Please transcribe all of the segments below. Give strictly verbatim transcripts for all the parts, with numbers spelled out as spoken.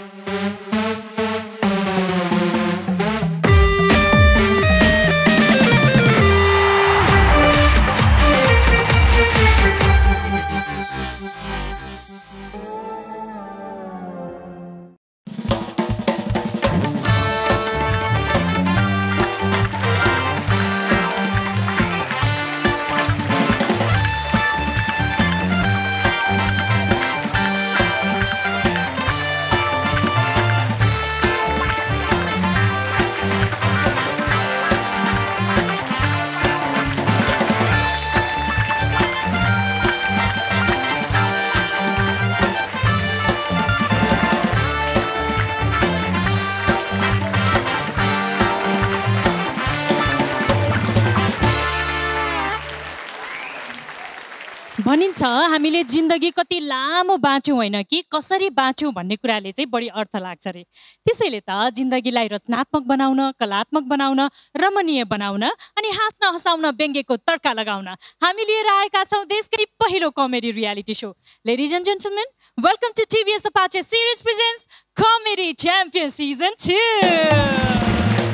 भनिन्छ हामीले जिन्दगी कति लामो बाँच्यौँ होइन कि कसरी बाँच्यौँ भन्ने कुराले चाहिँ बढी अर्थ लाग्छ रे। त्यसैले त जिन्दगीलाई रचनात्मक बनाउन, कलात्मक बनाउन, रमणीय बनाउन अनि हाँस्न हँसाउन व्यङ्ग्यको तड्का लगाउन हामी लिएर आएका छौँ देशकै पहिलो comedy reality show. Ladies and gentlemen, welcome to TVS Apache series presents comedy champion season two.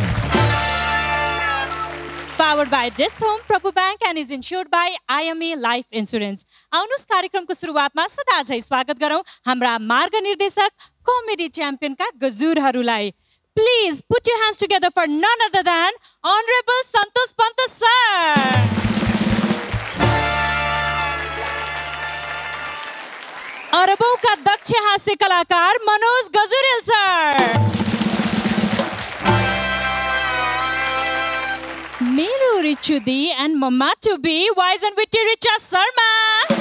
Powered by This Home, Prabhu Bank and is insured by I M A Life Insurance. आउनुस कार्यक्रमको सुरुवातमा सदा झै स्वागत गरौँ हाम्रा मार्ग निर्देशक कमेडी च्याम्पियनका गजुरहरूलाई। Please put your hands together for none other than Honorable Santosh Pant sir. अरबौंका दक्ष हास्य कलाकार Manoj Gajurel sir. Melu Richudi and Mama to be wise and witty Richa Sarma.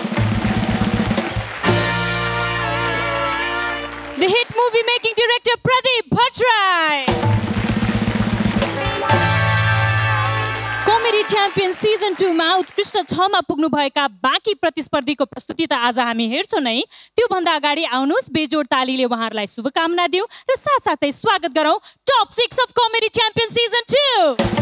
The hit movie making director Pradeep Bhattrai. Comedy Champion Season two मा उत्कृष्ट छ मा पुग्नु भएका बाँकी प्रतिस्पर्धीको प्रस्तुति त आज हामी हेर्छौं नै। त्यो भन्दा अगाडि आउनुस् बेजोड तालीले उहाँहरूलाई शुभकामना दिउँ र साथसाथै स्वागत गरौँ top six of Comedy Champion Season two.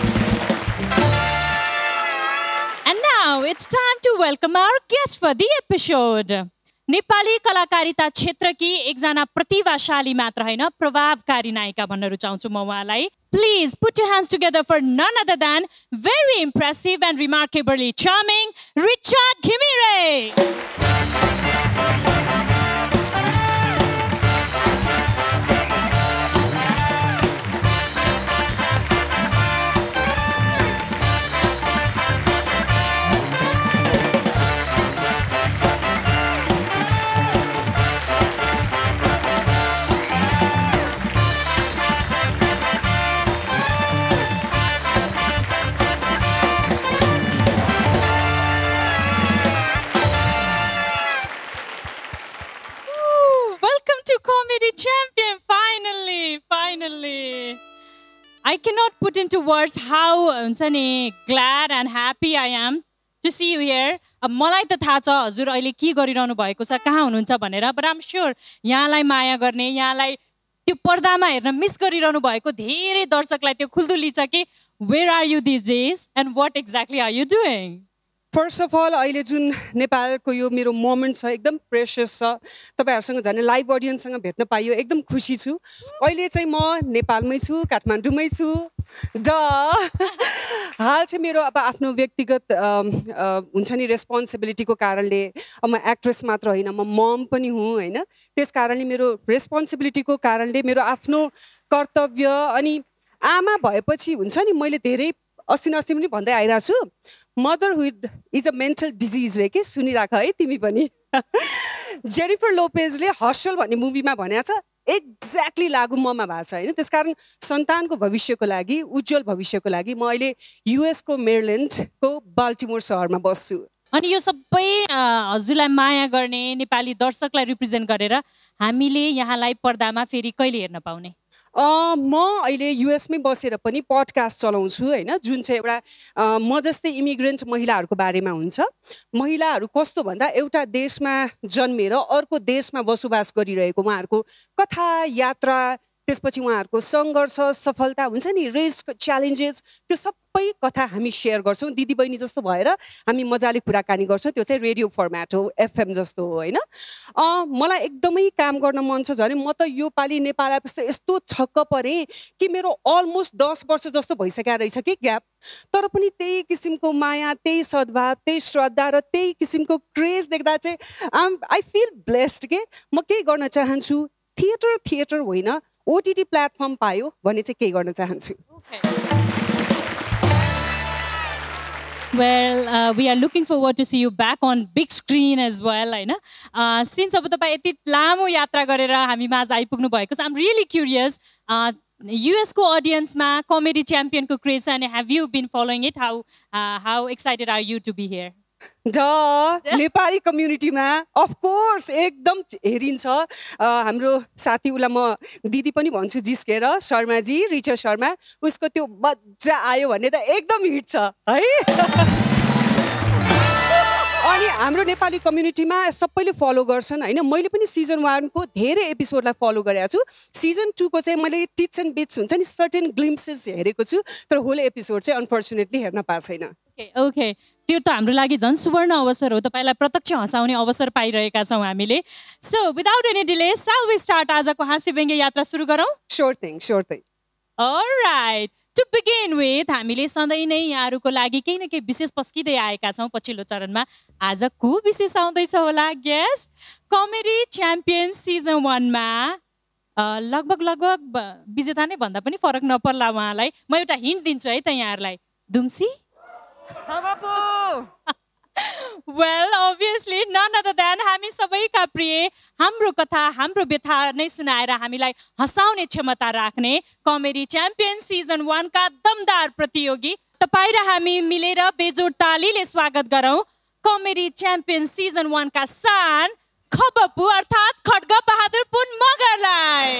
And now it's time to welcome our guest for the episode. Nepali कलाकारिता क्षेत्रकी एकजना प्रतिभाशाली मात्र हैन प्रभावकारी नायिका भन्न रुचाउँछु म उहाँलाई। Please put your hands together for none other than very impressive and remarkably charming Richa Ghimire. Comedy champion, finally, finally. I cannot put into words how glad and happy I am to see you here. मलाई त थाहा छ हजुर अहिले के गरिरहनु भएको छ, कहाँ हुनुहुन्छ भनेर, but I'm sure यहाँलाई माया गर्ने, यहाँलाई त्यो पर्दामा हेर्न मिस गरिरहनु भएको धेरै दर्शकलाई त्यो खुल्दुली छ कि where are you these days and what exactly are you doing? First of all, अहिले जुन नेपालको यो मेरो मोमेन्ट छ एकदम प्रेसियस छ। तपाईहरुसँग जाने लाइभ ऑडियन्ससँग भेट्न पाइयो, एकदम खुसी छु। अहिले चाहिँ म नेपालमै छु, काठमाडौँमै छु। ड हाल चाहिँ मेरो अब आफ्नो व्यक्तिगत हुन्छ नि रेस्पोन्सिबिलिटीको कारणले म एक्ट्रेस मात्र होइन, म मम पनि हुँ हैन। त्यसकारणले मेरो रेस्पोन्सिबिलिटीको कारणले मेरो आफ्नो कर्तव्य अनि आमा भएपछि हुन्छ नि मैले धेरै अस्ति अस्ति पनि भन्दै आइरा छु motherhood is a mental disease रे के सुनिराख है तिमी पनि। जेनिफर लोपेजले हस्टल भन्ने मुभीमा भनेको छ एक्ज्याक्टली लागु ममा भएको छ हैन। त्यसकारण सन्तानको भविष्यको लागि उज्जवल भविष्यको लागि म अहिले युएस को मेरील्यान्डको बाल्टिमोर शहरमा बस्छु। अनि यो सबै हजुरलाई माया गर्ने नेपाली दर्शकलाई रिप्रेजेन्ट गरेर हामीले यहाँलाई पर्दामा फेरि कहिले हेर्न पाउने? म अहिले युएसमै बसेर पनि पडकास्ट चलाउँछु हैन, जुन चाहिँ एउटा म जस्तै इमिग्रेन्ट महिलाहरूको बारेमा हुन्छ। महिलाहरू कस्तो भन्दा एउटा देशमा जन्मेर अर्को देशमा बसोबास गरिरहेको उहाँहरूको कथा यात्रा त्यसपछि उहाँहरूको सङ्घर्ष सफलता हुन्छ नि रिस्क च्यालेन्जेस त्यो सबै कथा हामी सेयर गर्छौँ दिदीबहिनी जस्तो भएर हामी मजाले कुराकानी गर्छौँ त्यो चाहिँ रेडियो फर्मेट हो एफएम जस्तो हो होइन मलाई एकदमै काम गर्न मन छ झन् म त यो पालि नेपाल आएपछि यस्तो छक्क परेँ कि मेरो अलमोस्ट दस वर्ष जस्तो भइसकेको रहेछ कि ग्याप तर पनि त्यही किसिमको माया त्यही सद्भाव त्यही श्रद्धा र त्यही किसिमको क्रेज देख्दा चाहिँ आम आई फिल ब्लेस्ड के म केही गर्न चाहन्छु थिएटर थिएटर होइन ओटिटी प्लेटफर्म पायो भने चाहिँ केही गर्न चाहन्छु Well, uh, we are looking forward to see you back on big screen as well, होइन सिन्स अब तपाईँ यति लामो यात्रा गरेर हामी माझ आइपुग्नु भएको छ I'm really curious युएस को अडियन्समा कमेडी च्याम्पियनको क्रेज छ अनि have you been following it? How uh, how excited are you to be here? ड नेपाली कम्युनिटीमा अफकोर्स एकदम हेरिन्छ हाम्रो साथी उसलाई म दिदी पनि भन्छु जिस्केर शर्माजी रिचा शर्मा उसको त्यो मजा आयो भन्ने त एकदम हिट छ है अनि हाम्रो नेपाली कम्युनिटीमा सबैले फलो गर्छन् होइन मैले पनि सिजन वानको धेरै एपिसोडलाई फलो गरेको छु सिजन टूको चाहिँ मैले टिप्स एन्ड बिट्स हुन्छ नि सर्टेन ग्लिम्सेस हेरेको छु तर होल एपिसोड चाहिँ अनफर्चुनेटली हेर्न पाएको छैन ओके ओके त्यो त हाम्रो लागि झन् सुवर्ण अवसर हो तपाईँलाई प्रत्यक्ष हँसाउने अवसर पाइरहेका छौँ हामीले so without any delay shall we start आजको हाँसी व्यङ्ग्य यात्रा सुरु गरौँ sure thing sure thing alright to begin with हामीले सधैँ नै यहाँहरूको लागि केही न केही विशेष पस्किँदै आएका छौँ पछिल्लो चरणमा आज को विशेष आउँदैछ होला गेस कमेडी च्याम्पियन सिजन वानमा लगभग लगभग विजेता नै भन्दा पनि फरक नपर्ला उहाँलाई म एउटा हिन्ट दिन्छु है त यहाँहरूलाई दुम्सी Well, obviously, none other than हामी सबैका प्रिय हाम्रो कथा हाम्रो व्यथा नै सुनाएर हामीलाई हँसाउने क्षमता राख्ने कमेडी च्याम्पियन सिजन वन का दमदार प्रतियोगी तपाईँ र हामी मिलेर बेजोड तालीले स्वागत गरौँ कमेडी च्याम्पियन सिजन वन का सान खबपु अर्थात् खड्ग बहादुर पुन मगरलाई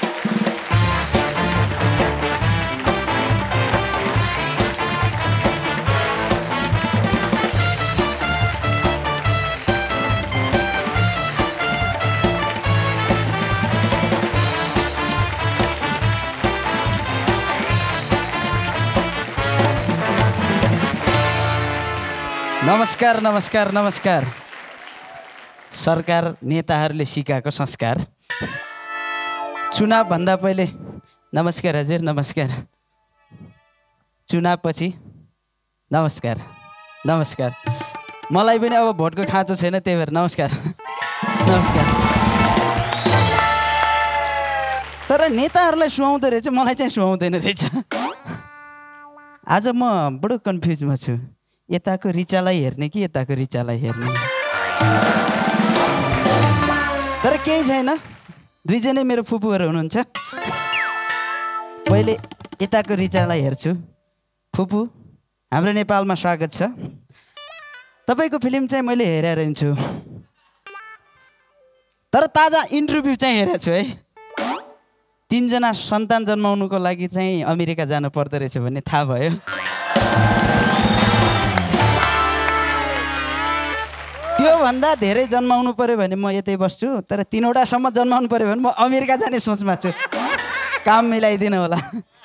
नमस्कार नमस्कार नमस्कार सरकार नेताहरूले सिकाएको संस्कार चुनाव भन्दा पहिले नमस्कार हजुर नमस्कार चुनावपछि नमस्कार नमस्कार मलाई पनि अब भोटको खाँचो छैन त्यही भएर नमस्कार नमस्कार तर नेताहरूलाई सुहाउँदो रहेछ मलाई चाहिँ सुहाउँदैन रहेछ आज म बडो कन्फ्युजमा छु यताको रिचालाई हेर्ने कि यताको रिचालाई हेर्ने तर केही छैन दुईजनै मेरो फुपूहरू हुनुहुन्छ पहिले यताको रिचालाई हेर्छु फुपू हाम्रो नेपालमा स्वागत छ तपाईँको फिल्म चाहिँ मैले हेरेर हुन्छु तर ताजा इन्टरभ्यू चाहिँ हेरेको छु है तीनजना सन्तान जन्माउनुको लागि चाहिँ अमेरिका जानु पर्दो रहेछ भन्ने थाहा भयो त्योभन्दा धेरै जन्माउनु पऱ्यो भने म यतै बस्छु तर तीनवटासम्म जन्माउनु पऱ्यो भने म अमेरिका जाने सोचमा छु काम मिलाइदिनु होला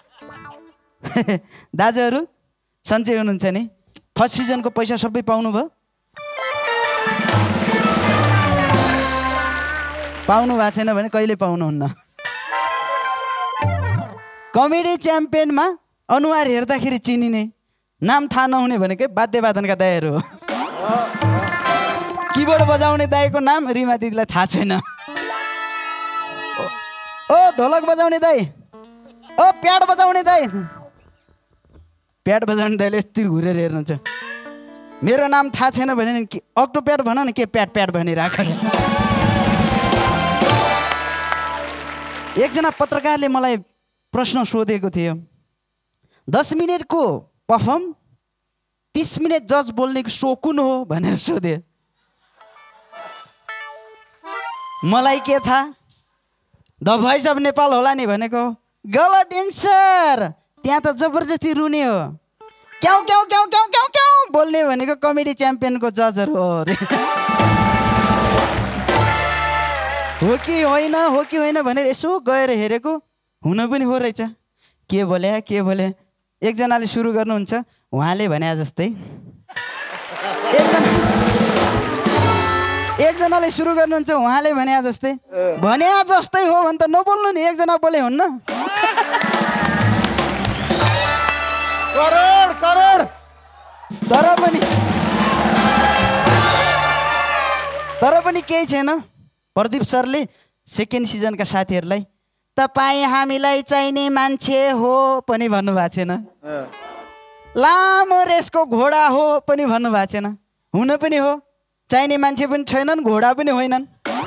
दाजुहरू सन्चै हुनुहुन्छ नि फर्स्ट सिजनको पैसा सबै पाउनुभयो पाउनु भएको छैन भने कहिले पाउनुहुन्न कमेडी च्याम्पियनमा अनुहार हेर्दाखेरि चिनिने नाम थाहा नहुने भनेकै वाद्यवादनका दाइहरू हो किबोर्ड बजाउने दाइको नाम रिमा दिदीलाई थाहा छैन ओ ढोलक बजाउने दाइ ओ प्याड बजाउने दाइ प्याड बजाउने दाइले यति घुरेर हेर्नुहुन्छ मेरो नाम थाहा छैन भने अक्टो प्याड भन न के प्याड प्याड भनिराख एकजना पत्रकारले मलाई प्रश्न सोधेको थियो दस मिनटको पर्फर्म तीस मिनट जज बोल्ने सो कुन हो भनेर सोधे मलाई के थाहा द भोइस अफ नेपाल होला नि भनेको गलत एन्सर त्यहाँ त जबरजस्ती रुने हो क्याउ क्याउ क्याउ क्याउ क्याउ क्याउ बोल्ने भनेको कमेडी च्याम्पियनको जजहरू हो अरे हो कि होइन हो कि होइन भनेर यसो गएर हेरेको हुन पनि हो रहेछ। के बोले के बोले एकजनाले सुरु गर्नुहुन्छ उहाँले भने जस्तै एकजना एकजनाले सुरु गर्नुहुन्छ उहाँले भने जस्तै भने जस्तै हो भने त नबोल्नु नि एकजना बोले हुन्न करोड करोड तर पनि तर पनि केही छैन। प्रदीप सरले सेकेन्ड सिजनका साथीहरूलाई तपाईँ हामीलाई चाहिने मान्छे हो पनि भन्नुभएको छैन, लामो रेसको घोडा हो पनि भन्नुभएको छैन। हुन पनि हो चाहिने मान्छे पनि छैनन् घोडा पनि होइनन्।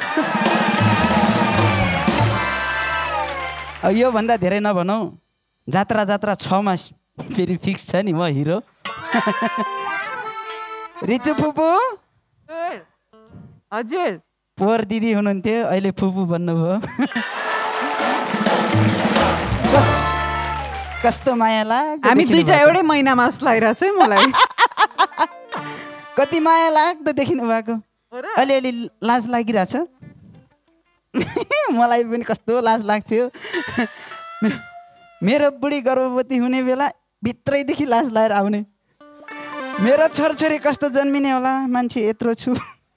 योभन्दा धेरै नभनौँ जात्रा जात्रा छ मास फेरि फिक्स छ नि म हिरो। रिचु फुपू हजुर पोहोर दिदी हुनुहुन्थ्यो अहिले फुपू भन्नुभयो। कस्तो माया लाग्दो हामी दुईटा एउटै महिनामा लगाइरहेको छ मलाई। कति माया लाग्दो देखिनु भएको। अलिअलि लाज लागिरहेछ मलाई पनि कस्तो लाज लाग्थ्यो। मेरो बुढी गर्भवती हुने बेला भित्रैदेखि लाज लाएर आउने। मेरो छोरछोरी कस्तो जन्मिने होला मान्छे यत्रो छु।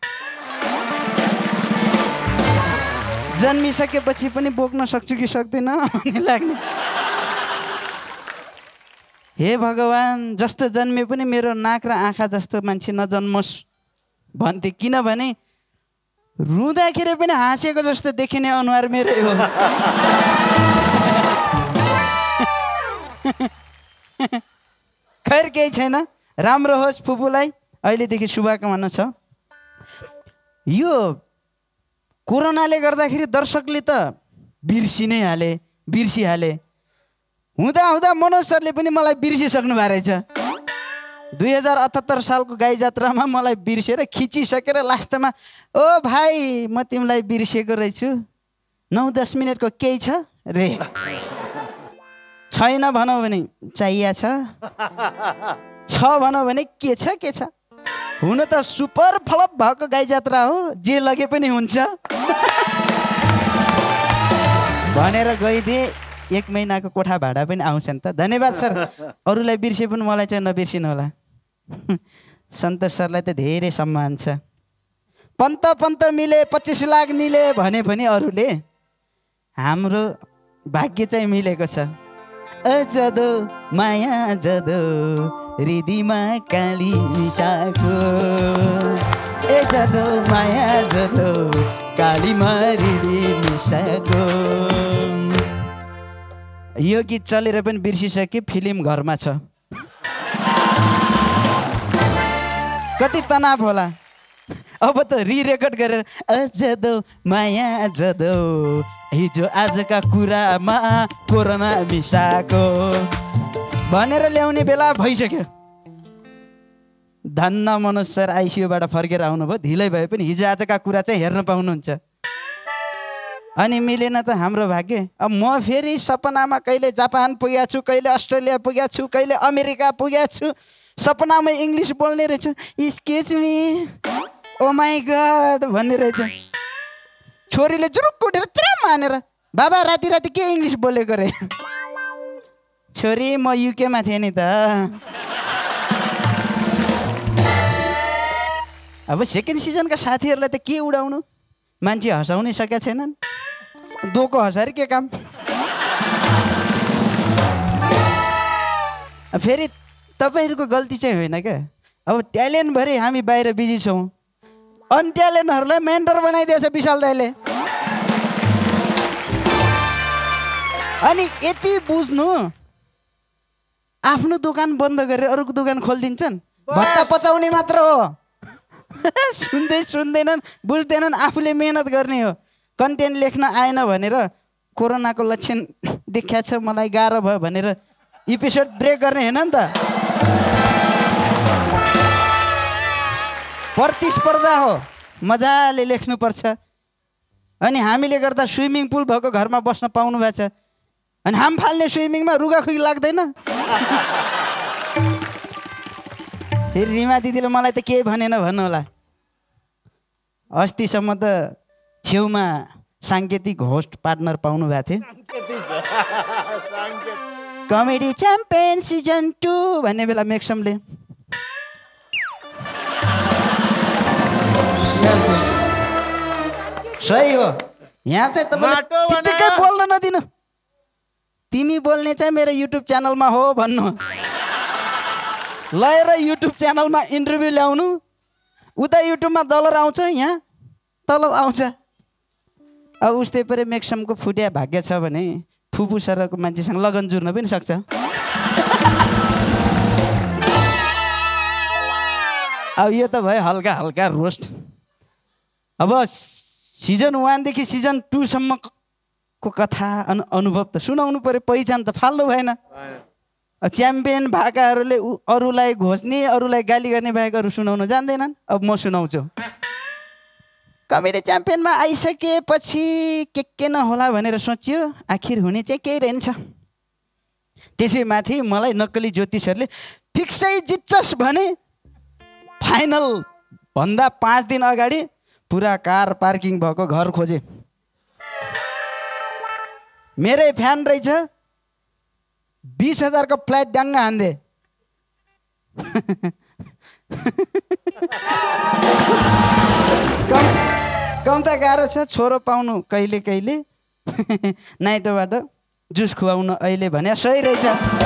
जन्मिसकेपछि पनि बोक्न सक्छु कि सक्दैन भन्ने लाग्ने। हे भगवान् जस्तो जन्मे पनि मेरो नाक र आँखा जस्तो मान्छे नजन्मोस् भन्थे। किनभने रुँदाखेरि पनि हाँसेको जस्तो देखिने अनुहार मेरै हो। खैर केही छैन, राम्रो होस् फुपूलाई अहिलेदेखि शुभकामना छ। यो कोरोनाले गर्दाखेरि दर्शकले त बिर्सि नै हाले बिर्सिहाले। हुँदा हुँदा मनोज सरले पनि मलाई बिर्सिसक्नु भएको रहेछ। दुई हजार अठहत्तर सालको गाई जात्रामा मलाई बिर्सेर खिचिसकेर लास्टमा ओ भाइ म तिमीलाई बिर्सेको रहेछु नौ दस मिनटको केही छ रे छैन भनौ भने चाहिया छ छ भनौ भने के छ के छ। हुन त सुपर फ्लप भएको गाई जात्रा हो जे लगे पनि हुन्छ भनेर गइदिए। एक महिनाको कोठा भाडा पनि आउँछ नि त। धन्यवाद सर। अरूलाई बिर्से पनि मलाई चाहिँ नबिर्सिनु होला। सन्तोष सरलाई त धेरै सम्मान छ। पन्त पन्त मिले पच्चिस लाख मिले भने पनि अरूले हाम्रो भाग्य चाहिँ मिलेको छ। अजदो माया जदो हृदयमा काली मिसाको ए जदो माया जदो कालीमा हृदय मिसाको। यो गीत चलेर पनि बिर्सिसके फिल्म घरमा छ। कति तनाव होला। अब त रिरेकर्ड गरेर अजदो माया जदो हिजो आजका कुरामा कोरोना मिसाको भनेर ल्याउने बेला भइसक्यो। धन्न मनोज सर आइसियूबाट फर्केर आउनुभयो। ढिलै भए पनि हिजो आजका कुरा चाहिँ हेर्न पाउनुहुन्छ। अनि मिलेन त हाम्रो भाग्य। अब म फेरि सपनामा कहिले जापान पुगेको छु, कहिले अस्ट्रेलिया पुगेको छु, कहिले अमेरिका पुगेको छु। सपनामा इङ्ग्लिस बोल्ने रहेछु। Excuse me oh my god भन्ने रहेछ। छोरीले जुरुक्क उठेर चिराम हानेर बाबा राति राति के इङ्ग्लिस बोलेको रे। छोरी म युकेमा थिएँ नि त। अब सेकेन्ड सिजनका साथीहरूलाई त के उडाउनु, मान्छे हँसाउनै सकेका छैनन्। दोको हँसाएर के काम। फेरि तपाईँहरूको गल्ती चाहिँ होइन क्या। अब ट्यालेन्ट भरि हामी बाहिर बिजी छौँ। अनट्यालेन्टहरूलाई मेन्टर बनाइदिएछ विशाल दाइले। अनि यति बुझ्नु आफ्नो दोकान बन्द गरेर अरूको दोकान खोलिदिन्छन्। भत्ता पचाउने मात्र हो। सुन्दै सुन्दैनन् बुझ्दैनन्। आफूले मेहनत गर्ने हो। कन्टेन्ट लेख्न आएन भनेर कोरोनाको लक्षण देखिया छ मलाई गाह्रो भयो भनेर एपिसोड ब्रेक गर्ने होइन नि त। प्रतिस्पर्धा हो। मजाले लेख्नुपर्छ। अनि हामीले गर्दा स्विमिङ पुल भएको घरमा बस्न पाउनु भएको छ। अनि हाम फाल्ने स्विमिङमा रुगाखुगी लाग्दैन। फेरि रिमा दिदीले मलाई त केही भनेन भन्नु होला। अस्तिसम्म त छेउमा साङ्केतिक होस्ट पार्टनर पाउनु भएको थियो। कमेडी च्याम्पियन सिजन टू भन्ने बेला मेक्समले सही हो। यहाँ चाहिँ तपाईँले त्यतिकै बोल्न नदिनु। तिमी बोल्ने चाहिँ मेरो युट्युब च्यानलमा हो भन्नु। लगेर युट्युब च्यानलमा इन्टरभ्यू ल्याउनु। उता युट्युबमा डलर आउँछ, यहाँ तलब आउँछ। अब उस्तै परे मेक्समको फुटिया भाग्य छ भने फुपू सरको मान्छेसँग लगन जुर्न पनि सक्छ। अब यो त भयो हल्का हल्का रोस्ट। अब सिजन वानदेखि सिजन टूसम्मको कथा अनु अनुभव त सुनाउनु पऱ्यो, पहिचान त फाल्नु भएन। च्याम्पियन भएकाहरूले अरूलाई घोच्ने, अरूलाई गाली गर्ने बाहेक अरू सुनाउन जान्दैनन्। अब म सुनाउँछु। कमेडी च्याम्पियनमा आइसकेपछि के के नहोला भनेर सोचियो, आखिर हुने चाहिँ केही रहन्छ। त्यसैमाथि मलाई नक्कली ज्योतिषहरूले फिक्सै जित्छस् भने फाइनल भन्दा पाँच दिन अगाडि पुरा कार पार्किङ भएको घर खोजे। मेरै फ्यान रहेछ, बीस हजारको फ्ल्याट डाङ्गा हान्दे। कम कम त गाह्रो छ छोरो पाउनु कहिले कहिले। नाइटोबाट जुस खुवाउन अहिले भने सही रहेछ।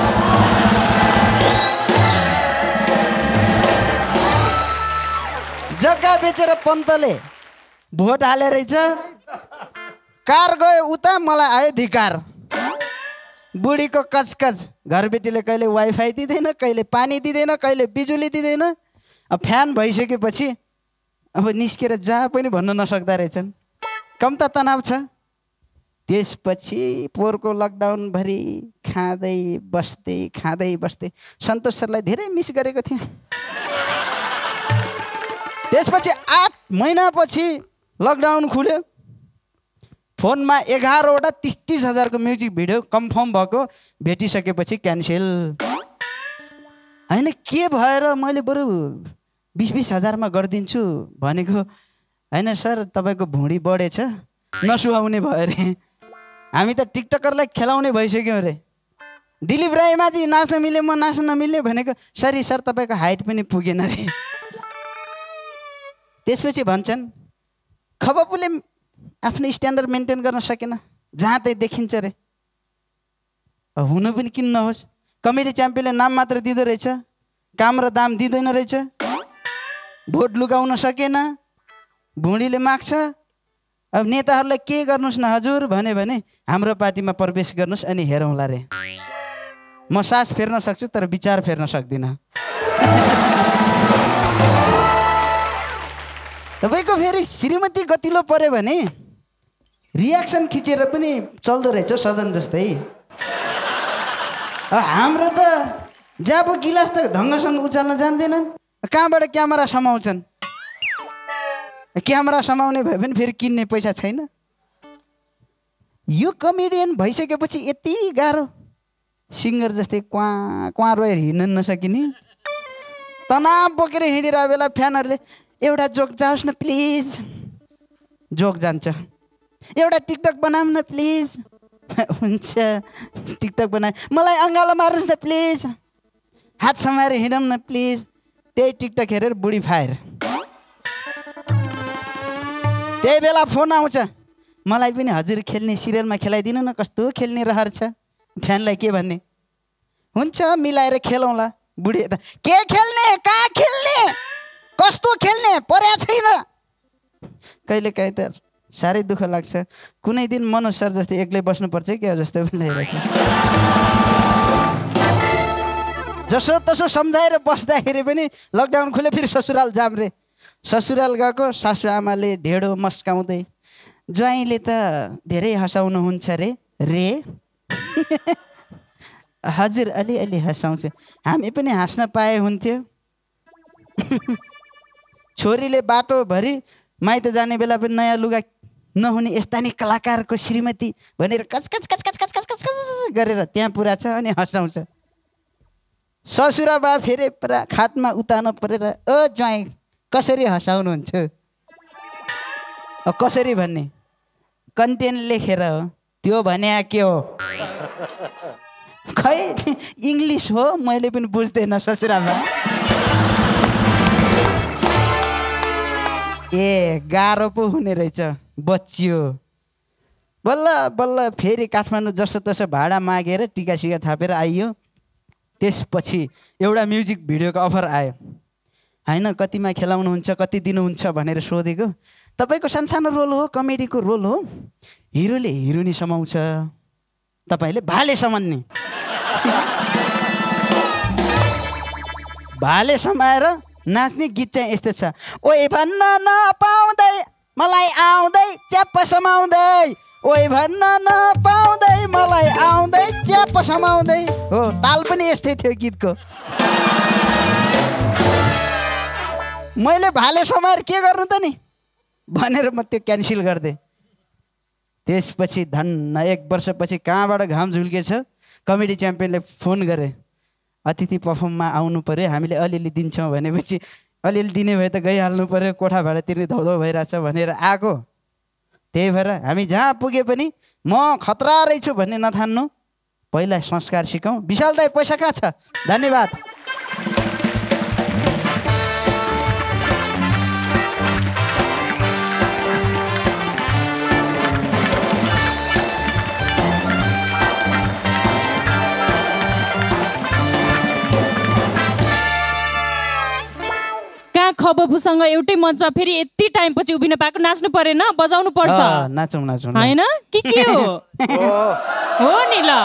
जग्गा बेचेर पन्तले भोट हाले रहेछ। कार गयो उता, मलाई आयो धिकार। बुढीको कचकच, घरबेटीले कहिले वाइफाई दिँदैन, कहिले पानी दिँदैन, कहिले बिजुली दिँदैन। अब फ्यान भइसकेपछि अब निस्केर जहाँ पनि भन्न नसक्दा रहेछन्। कम त तनाव छ। त्यसपछि पोहोरको लकडाउनभरि खाँदै बस्दै खाँदै बस्दै सन्तोष सरलाई धेरै मिस गरेको थिएँ। त्यसपछि आठ महिनापछि लकडाउन खुल्यो। फोनमा एघारवटा तिस तिस हजारको म्युजिक भिडियो कन्फर्म भएको भेटिसकेपछि क्यान्सेल। होइन के भएर मैले बरु बिस बिस हजारमा गरिदिन्छु भनेको होइन सर, तपाईँको भुँडी बढेछ, नसुहाउने भयो अरे। हामी त टिकटकरलाई खेलाउने भइसक्यौँ अरे। दिलीप राईमाझी नाच्न मिले, म नाच्न नमिल्ने भनेको सरी सर, तपाईँको हाइट पनि पुगेन अरे। त्यसपछि भन्छन् खबपुले आफ्नो स्ट्यान्डर्ड मेन्टेन गर्न सकेन, जहाँ त्यही देखिन्छ अरे। हुन पनि किन नहोस्। कमेडी च्याम्पियनले नाम मात्र दिँदो रहेछ, काम र दाम दिँदैन रहेछ। भोट लुकाउन सकेन, भुँडीले माग्छ। अब नेताहरूलाई के गर्नुहोस् न हजुर भने भने हाम्रो पार्टीमा प्रवेश गर्नुहोस् अनि हेरौँला रे। म सास फेर्न सक्छु तर विचार फेर्न सक्दिनँ। तपाईँको फेरि श्रीमती गतिलो पऱ्यो भने रियाक्सन खिचेर पनि चल्दो रहेछ सजन जस्तै। हाम्रो त जाबो गिलास त ढङ्गसँग उचाल्न जान्दैनन्, कहाँबाट क्यामेरा समाउँछन्। क्यामेरा समाउने भए पनि फेरि किन्ने पैसा छैन। यो कमेडियन भइसकेपछि यति गाह्रो, सिङ्गर जस्तै क्वा क्वा रोएर हिँड्न नसकिने। तनाव बोकेर हिँडिरहेको बेला फ्यानहरूले एउटा जोक जाओस् न प्लिज, जोक जान्छ। एउटा टिकटक बनाऊँ न प्लिज, हुन्छ टिकटक बनाए। मलाई अँगालो मार्नुहोस् न प्लिज, हात समाएर हिँडौँ न प्लिज। त्यही टिकटक हेरेर बुढी फायर। त्यही बेला फोन आउँछ, मलाई पनि हजुर खेल्ने सिरियलमा खेलाइदिनु न, कस्तो खेल्ने रहर छ। फ्यानलाई के भन्ने, हुन्छ मिलाएर खेलौँला। बुढी त के खेल्ने, कहाँ खेल्ने, कस्तो खेल्ने, पर्या छैन। कहिले काहीँ त साह्रै दुःख लाग्छ। कुनै दिन मनोज सर जस्तै एक्लै बस्नुपर्छ क्या जस्तो पनि लागिरहेछ। जसो तसो सम्झाएर बस्दाखेरि पनि लकडाउन खुल्यो, फेरि ससुराल जाम रे। ससुराल गएको सासु आमाले ढेडो मस्काउँदै ज्वाइँले त धेरै हँसाउनुहुन्छ रे रे हजुर अलिअलि हँसाउँछु, हामी पनि हाँस्न पाए हुन्थ्यो। छोरीले बाटोभरि माइत जाने बेला पनि नयाँ लुगा नहुने यस्ता नि कलाकारको श्रीमती भनेर कच कच कच कच कच कच कच कच गरेर त्यहाँ पुरा छ अनि हँसाउँछ। ससुरा बा फेरि पुरा खाटमा उतान परेर ओ ज्वाइँ कसरी हँसाउनुहुन्छ, कसरी भन्ने कन्टेन्ट लेखेर हो। त्यो भने के हो खै इङ्ग्लिस हो मैले पनि बुझ्दैन ससुरामा ए गाह्रो पो हुने रहेछ बच्चियो बल्ल बल्ल फेरि काठमाडौँ जसो तसो भाडा मागेर टिका सिका थापेर आइयो त्यसपछि एउटा म्युजिक भिडियोको अफर आयो होइन कतिमा खेलाउनुहुन्छ कति दिनुहुन्छ भनेर सोधेको तपाईँको सानसानो रोल हो कमेडीको रोल हो हिरोले हिरोनी समाउँछ तपाईँले भाले समान्ने भाले समाएर नाच्ने गीत चाहिँ यस्तो छ ओइ भन्न नपाउँदै मलाई आउँदै च्याप्प समाउँदै ओइ भन्न नपाउँदै मलाई आउँदै च्याप्प समाउँदै हो ताल पनि यस्तै थियो गीतको मैले भाले समाएर के गर्नु त नि भनेर म त्यो क्यान्सल गरिदिएँ त्यसपछि धन्न एक वर्षपछि कहाँबाट घाम झुल्केछ कमेडी च्याम्पियनले फोन गरे अतिथि पर्फर्ममा आउनु पर्यो हामीले अलिअलि दिन्छौँ भनेपछि अलिअलि दिने भए त गइहाल्नु पर्यो कोठा भाडा तिर्ने धौधौ भइरहेछ भनेर आएको त्यही भएर हामी जहाँ पुगे पनि म खतरा रहेछु भन्ने नठान्नु पहिला संस्कार सिकौँ विशाल दाइ पैसा कहाँ छ धन्यवाद खबपुसँग एउटै मञ्चमा फेरि यति टाइम पछि उभिन पाएको नाच्नु परेन बजाउनु पर्छ नाचौँ नाचौँ होइन के के हो हो नि ल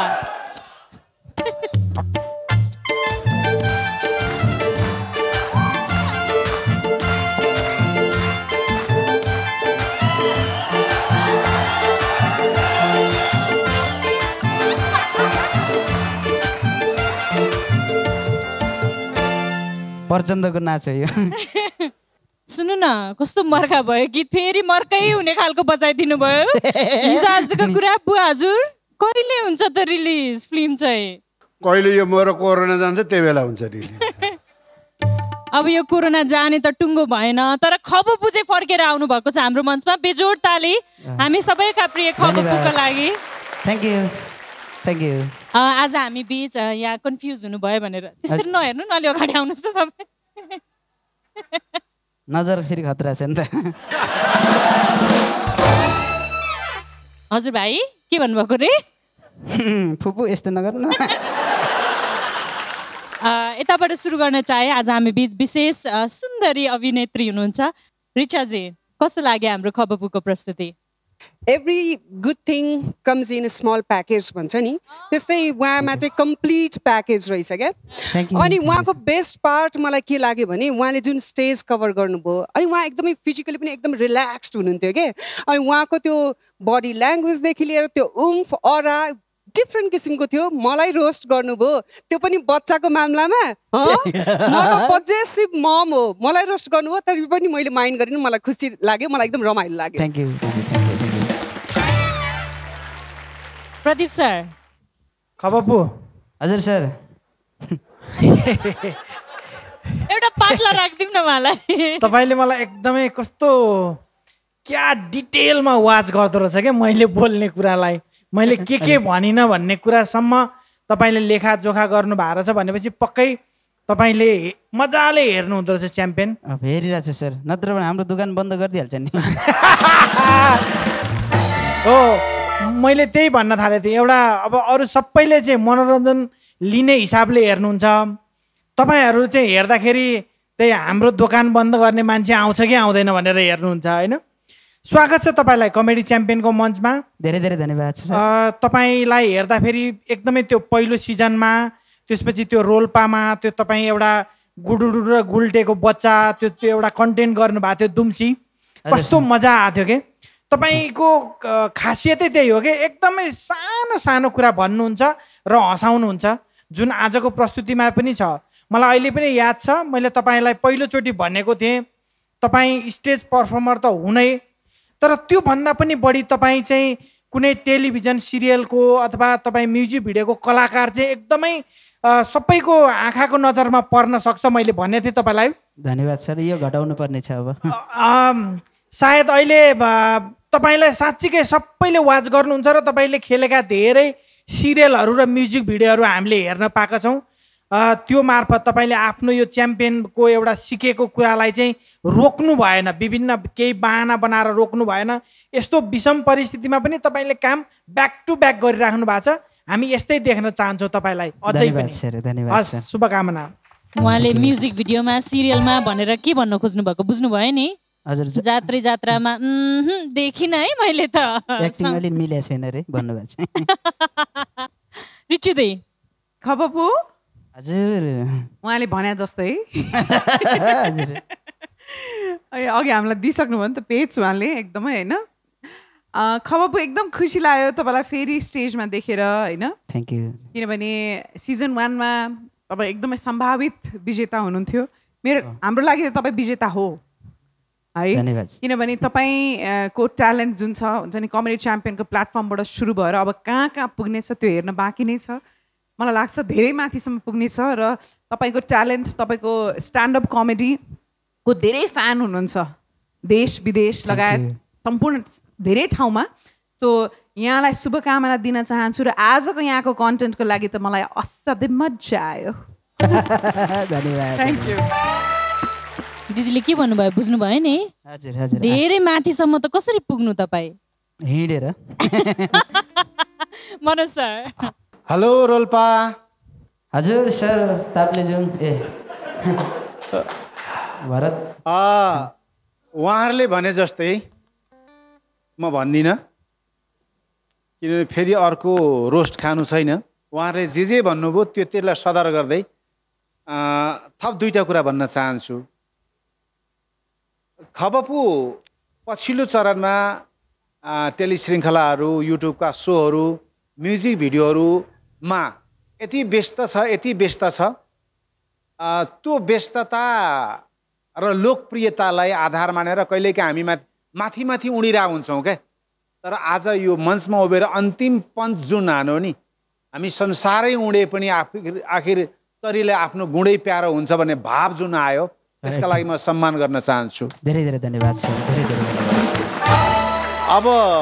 प्रचण्डको नाच हो यो सुन्नु न कस्तो मर्का भयो गीत फेरि मर्कै हुने खालको बजाइदिनु भयो हिजो आजको कुरा बुवा हजुर कहिले हुन्छ त रिलिज फिल्म चाहिँ कहिले यो मेरो कोरोना जान्छ त्यही बेला हुन्छ रिलिज अब यो कोरोना जाने त टुङ्गो भएन तर खबपु चाहिँ फर्केर आउनु भएको छ हाम्रो मञ्चमा बेजोड ताली हामी सबैका प्रिय खबपुको लागि थ्याङ्क यू थ्याङ्क यू आज हामी बिच यहाँ कन्फ्युज हुनुभयो भनेर त्यसरी नहेर्नु न अलि अगाडि आउनुहोस् त तपाईँ नजर फेरि खतरा छ नि त हजुर भाइ के भन्नुभएको रे फुपू यस्तो नगर्नु यताबाट सुरु गर्न चाहे आज हामी बिच विशेष सुन्दरी अभिनेत्री हुनुहुन्छ रिचाजी कस्तो लाग्यो हाम्रो खबपुको प्रस्तुति every good thing comes in small package भन्छ नि त्यस्तै उहाँमा चाहिँ कम्प्लिट प्याकेज रहेछ क्या अनि उहाँको बेस्ट पार्ट मलाई के लाग्यो भने उहाँले जुन स्टेज कभर गर्नुभयो अनि उहाँ एकदमै फिजिकली पनि एकदम रिल्याक्स्ड हुनुहुन्थ्यो क्या अनि उहाँको त्यो बडी ल्याङ्ग्वेजदेखि लिएर त्यो उम्फ अरा डिफ्रेन्ट किसिमको थियो मलाई रोस्ट गर्नुभयो त्यो पनि बच्चाको मामलामा म त पोजेसिभ मम हो मलाई रोस्ट गर्नुभयो तर पनि मैले माइन्ड गरिनँ मलाई खुसी लाग्यो मलाई एकदम रमाइलो लाग्यो thank you Pradeep sir Khabapu हजुर सर एउटा पाटला राखिदिउँ न मलाई तपाईँले मलाई एकदमै कस्तो क्या डिटेलमा वाच गर्दो रहेछ क्या मैले बोल्ने कुरालाई मैले के के भनिनँ भन्ने कुरासम्म तपाईँले लेखाजोखा गर्नु भएको रहेछ भनेपछि पक्कै तपाईँले मजाले हेर्नु हुँदो रहेछ च्याम्पियन हेरिरहेको छु सर नत्र भने हाम्रो दोकान बन्द गरिदिइहाल्छ नि हो मैले त्यही भन्न थालेको थिएँ एउटा अब अरू सबैले चाहिँ मनोरञ्जन लिने हिसाबले हेर्नुहुन्छ तपाईँहरू चाहिँ हेर्दाखेरि त्यही हाम्रो दोकान बन्द गर्ने मान्छे आउँछ कि आउँदैन भनेर हेर्नुहुन्छ होइन स्वागत छ तपाईँलाई कमेडी च्याम्पियनको मञ्चमा धेरै धेरै धन्यवाद छ तपाईँलाई हेर्दाखेरि एकदमै त्यो पहिलो सिजनमा त्यसपछि त्यो रोल्पामा त्यो तपाईँ एउटा गुडुडु र गुल्टेको बच्चा त्यो त्यो एउटा कन्टेन्ट गर्नुभएको थियो दुम्सी कस्तो मजा आएको थियो कि तपाईँको खासियतै त्यही हो कि एकदमै सानो सानो कुरा भन्नुहुन्छ र हँसाउनुहुन्छ जुन आजको प्रस्तुतिमा पनि छ मलाई अहिले पनि याद छ मैले तपाईँलाई पहिलोचोटि भनेको थिएँ तपाईँ स्टेज पर्फर्मर त हुनै तर त्योभन्दा पनि बढी तपाईँ चाहिँ कुनै टेलिभिजन सिरियलको अथवा तपाईँ म्युजिक भिडियोको कलाकार चाहिँ एकदमै सबैको आँखाको नजरमा पर्न सक्छ मैले भनेको थिएँ तपाईँलाई धन्यवाद सर यो घटाउनु पर्ने छ अब सायद अहिले तपाईँलाई साँच्चीकै सबैले वाच गर्नुहुन्छ र तपाईँले खेलेका धेरै सिरियलहरू र म्युजिक भिडियोहरू हामीले हेर्न पाएका छौँ। त्यो मार्फत तपाईँले आफ्नो यो च्याम्पियनको एउटा सिकेको कुरालाई चाहिँ रोक्नु भएन, विभिन्न केही बाहना बनाएर रोक्नु भएन। यस्तो विषम परिस्थितिमा पनि तपाईँले काम ब्याक टु ब्याक गरिराख्नु भएको छ। हामी यस्तै देख्न चाहन्छौँ तपाईँलाई अझै पनि। हस्, शुभकामना। उहाँले म्युजिक भिडियोमा सिरियलमा भनेर के भन्न खोज्नु भएको बुझ्नुभयो नि? हजुर, जात्रै जात्रामा देखिन है मैले त। एक्टिङ अलि मिलेको छैन रे भन्नुभएको छ। रिचु दै खपपु हजुर उहाँले भने जस्तै हजुर अघि हामीलाई दिइसक्नु भयो नि त पेज उहाँले एकदमै होइन। खपपु एकदम खुसी लाग्यो तपाईँलाई फेरि स्टेजमा देखेर होइन। Thank you. किनभने सिजन वानमा तपाईँ एकदमै सम्भावित विजेता हुनुहुन्थ्यो। मेरो हाम्रो लागि त तपाईँ विजेता हो है, किनभने तपाईँको ट्यालेन्ट जुन छ हुन्छ नि कमेडी च्याम्पियनको प्लेटफर्मबाट सुरु भएर अब कहाँ कहाँ पुग्नेछ त्यो हेर्न बाँकी नै छ। मलाई लाग्छ धेरै माथिसम्म पुग्नेछ र तपाईँको ट्यालेन्ट, तपाईँको स्ट्यान्डअप कमेडीको धेरै फ्यान हुनुहुन्छ देश विदेश लगायत सम्पूर्ण धेरै ठाउँमा। सो यहाँलाई शुभकामना दिन चाहन्छु र आजको यहाँको कन्टेन्टको लागि त मलाई असाध्यै मजा आयो। धन्यवाद। Thank you. दिदीले के भन्नुभयो बुझ्नुभयो नि? हजुर हजुर। धेरै माथिसम्म त कसरी पुग्नु तपाईँ? हिँडेर। मनोज सर। हेलो रोल्पा। हजुर सर ताप्लेजुङ। ए भरत। उहाँहरूले भने जस्तै म भन्दिनँ, किनभने फेरि अर्को रोस्ट खानु छैन। उहाँहरूले जे जे भन्नुभयो त्यो त्यसलाई सदर गर्दै थप दुईवटा कुरा भन्न चाहन्छु। खपपु पछिल्लो चरणमा टेलिश्रृङ्खलाहरू, युट्युबका सोहरू, म्युजिक भिडियोहरूमा यति व्यस्त छ यति व्यस्त छ त्यो व्यस्तता र लोकप्रियतालाई आधार मानेर कहिलेकाहीँ हामी माथि माथि उडिरहेको हुन्छौँ क्या। तर आज यो मञ्चमा उभिएर अन्तिम पञ्च जुन हानो नि, हामी संसारै उडे पनि आखिर आखिर तरीले आफ्नो गुणै प्यारो हुन्छ भन्ने भाव जुन आयो, त्यसका लागि म सम्मान गर्न चाहन्छु। धेरै धेरै धन्यवाद सर, धेरै धेरै धन्यवाद। अब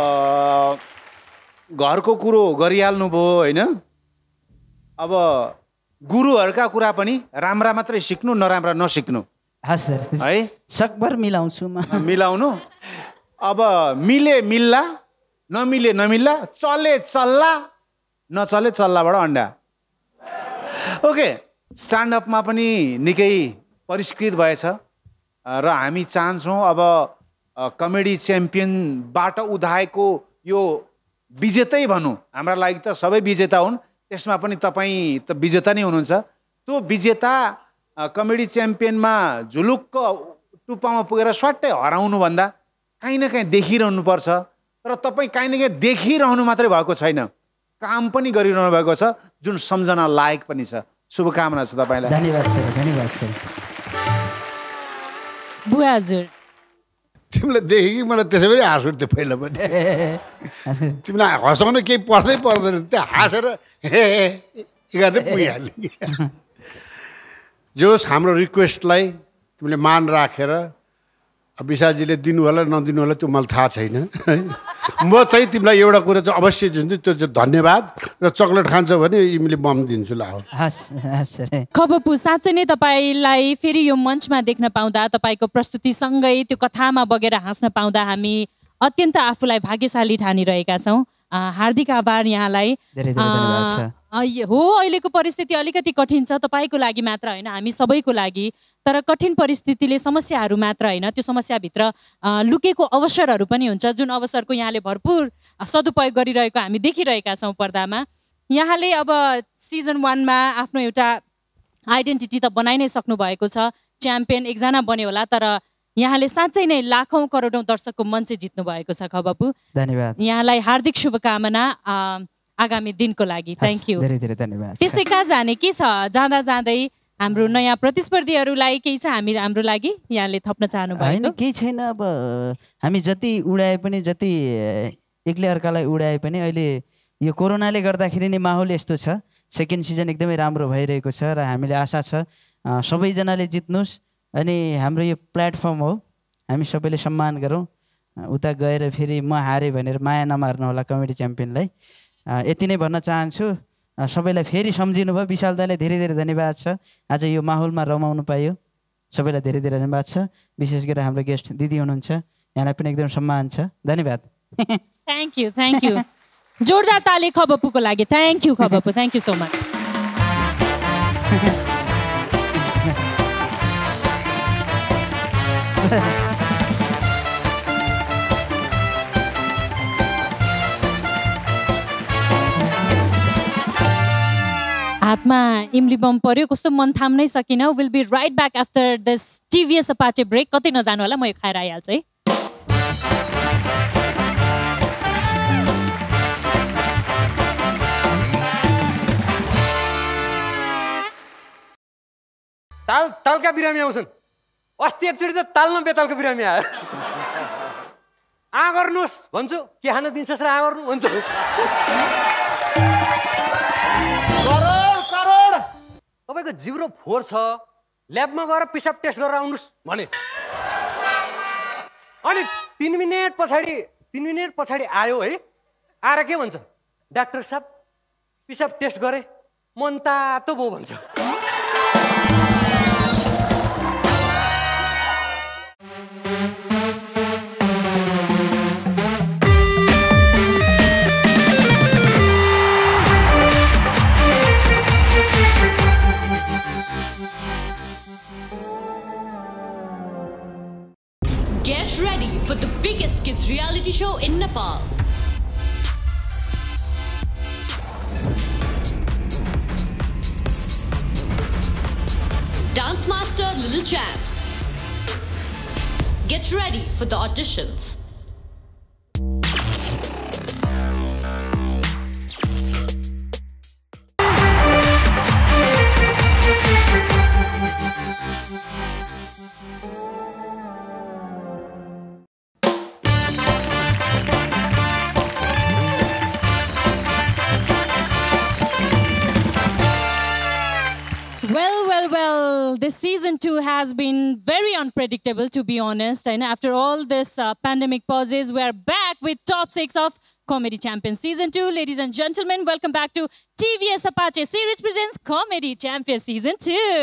घरको कुरो गरिहाल्नु भयो होइन। अब गुरुहरूका कुरा पनि राम्रा मात्रै सिक्नु, नराम्रा नसिक्नु। हस् सर है, सकभर मिलाउँछु म। मिलाउनु। अब मिले मिल्ला, नमिले नमिल्ला, चले चल्ला, नचले चल्लाबाट अन्डा। ओके, स्ट्यान्डअपमा पनि निकै परिष्कृत भएछ र हामी चाहन्छौँ अब कमेडी च्याम्पियनबाट उधाएको यो विजेतै भनौँ। हाम्रा लागि त सबै विजेता हुन्, त्यसमा पनि तपाईँ त विजेता नै हुनुहुन्छ। त्यो विजेता कमेडी च्याम्पियनमा झुलुक्क टुप्पामा पुगेर स्वाट्टै हराउनुभन्दा काहीँ न काहीँ देखिरहनुपर्छ। तर तपाईँ काहीँ न काहीँ देखिरहनु मात्रै भएको छैन, काम पनि गरिरहनु भएको छ, जुन सम्झना लायक पनि छ। शुभकामना छ तपाईँलाई। धन्यवाद सर, धन्यवाद सर। बुवा हजुर, तिमीलाई देखेँ कि मलाई त्यसै पनि हाँस उठ्थ्यो पहिला पनि। तिमीलाई हँसाउनु केही पर्दै पर्दैन, त्यो हाँसेर हे गर्दै पुगिहाल्यो। जोस् हाम्रो रिक्वेस्टलाई तिमीले मान राखेर विशालजीले दिनु होला नदिनु होला त्यो मलाई थाहा छैन। म चाहिँ तिमीलाई एउटा कुरा चाहिँ अवश्य दिन्छु, त्यो चाहिँ धन्यवाद। र चक्लेट खान्छ भने तिमीले बम दिन्छु ला। हस् हस् सर। खपपु साँच्चै नै तपाईँलाई फेरि यो मञ्चमा देख्न पाउँदा, तपाईँको प्रस्तुतिसँगै त्यो कथामा बगेर हाँस्न पाउँदा हामी अत्यन्त आफूलाई भाग्यशाली ठानिरहेका छौँ। हार्दिक आभार यहाँलाई। हो, अहिलेको परिस्थिति अलिकति कठिन छ, तपाईँको लागि मात्र होइन, हामी सबैको लागि। तर कठिन परिस्थितिले समस्याहरू मात्र होइन, त्यो समस्याभित्र लुकेको अवसरहरू पनि हुन्छ, जुन अवसरको यहाँले भरपुर सदुपयोग गरिरहेको हामी देखिरहेका छौँ पर्दामा। यहाँले अब सिजन वानमा आफ्नो एउटा आइडेन्टिटी त बनाइ नै सक्नु भएको छ, च्याम्पियन एकजना बन्यो होला, तर यहाँले साँच्चै नै लाखौँ करोडौँ दर्शकको मन चाहिँ जित्नु भएको छ। खपपु धन्यवाद। यहाँलाई हार्दिक शुभकामना आगामी दिनको लागि। Thank you. धेरै धेरै धन्यवाद। त्यसै कहाँ जाने के छ, जाँदा जाँदै हाम्रो नयाँ प्रतिस्पर्धीहरूलाई केही छ हामी हाम्रो लागि यहाँले थप्न चाहनु भएको? केही छैन। अब हामी जति उडाए पनि, जति एक्लै अर्कालाई उडाए पनि, अहिले यो कोरोनाले गर्दाखेरि नै माहौल यस्तो छ। सेकेन्ड सिजन एकदमै राम्रो भइरहेको छ र हामीले आशा छ सबैजनाले जित्नुहोस्। अनि हाम्रो यो प्लेटफर्म हो, हामी सबैले सम्मान गरौँ उता गएर फेरि म हारेँ भनेर माया नमार्नु होला कमेडी च्याम्पियनलाई। यति नै भन्न चाहन्छु। सबैलाई फेरि सम्झिनु भयो। विशाल दाइलाई धेरै धेरै धन्यवाद छ, आज यो माहौलमा रमाउनु पायो। सबैलाई धेरै धेरै धन्यवाद छ। विशेष गरेर हाम्रो गेस्ट दिदी हुनुहुन्छ, यहाँलाई पनि एकदम सम्मान छ। धन्यवाद। थ्याङ्क यू थ्याङ्क यू जोरदार ताली खबपुको लागि। Thank you Khabapu, thank you so much. हातमा इमली बम पर्यो, कस्तो मन थाम्नै सकिनँ। Will be right back after this TVS Apache break. कतै नजानु होला, म यो खाएर आइहाल्छु है। ताल तालका बिरामी आउँछन्। अस्ति एकचोटि त तालमा बेतालको बिरामी आयो। आ गर्नुहोस् भन्छु, के खान दिन्छ सर, आ गर्नु भन्छु। तपाईँको जिब्रो फोहोर छ, ल्याबमा गएर पिसाब टेस्ट गरेर आउनुहोस् भने। अनि तिन मिनट पछाडि तिन मिनट पछाडि आयो है। आएर के भन्छ, डाक्टर साहब पिसाब टेस्ट गरेँ, मन तातो भयो भन्छ। Get ready for the biggest kids reality show in Nepal. Dance Master Little Champ. Get ready for the auditions. Well, well, well, this season two has been very unpredictable, to be honest. And after all this uh, pandemic pauses, we are back with top six of Comedy Champions Season two. Ladies and gentlemen, welcome back to T V S Apache Series presents Comedy Champions Season two.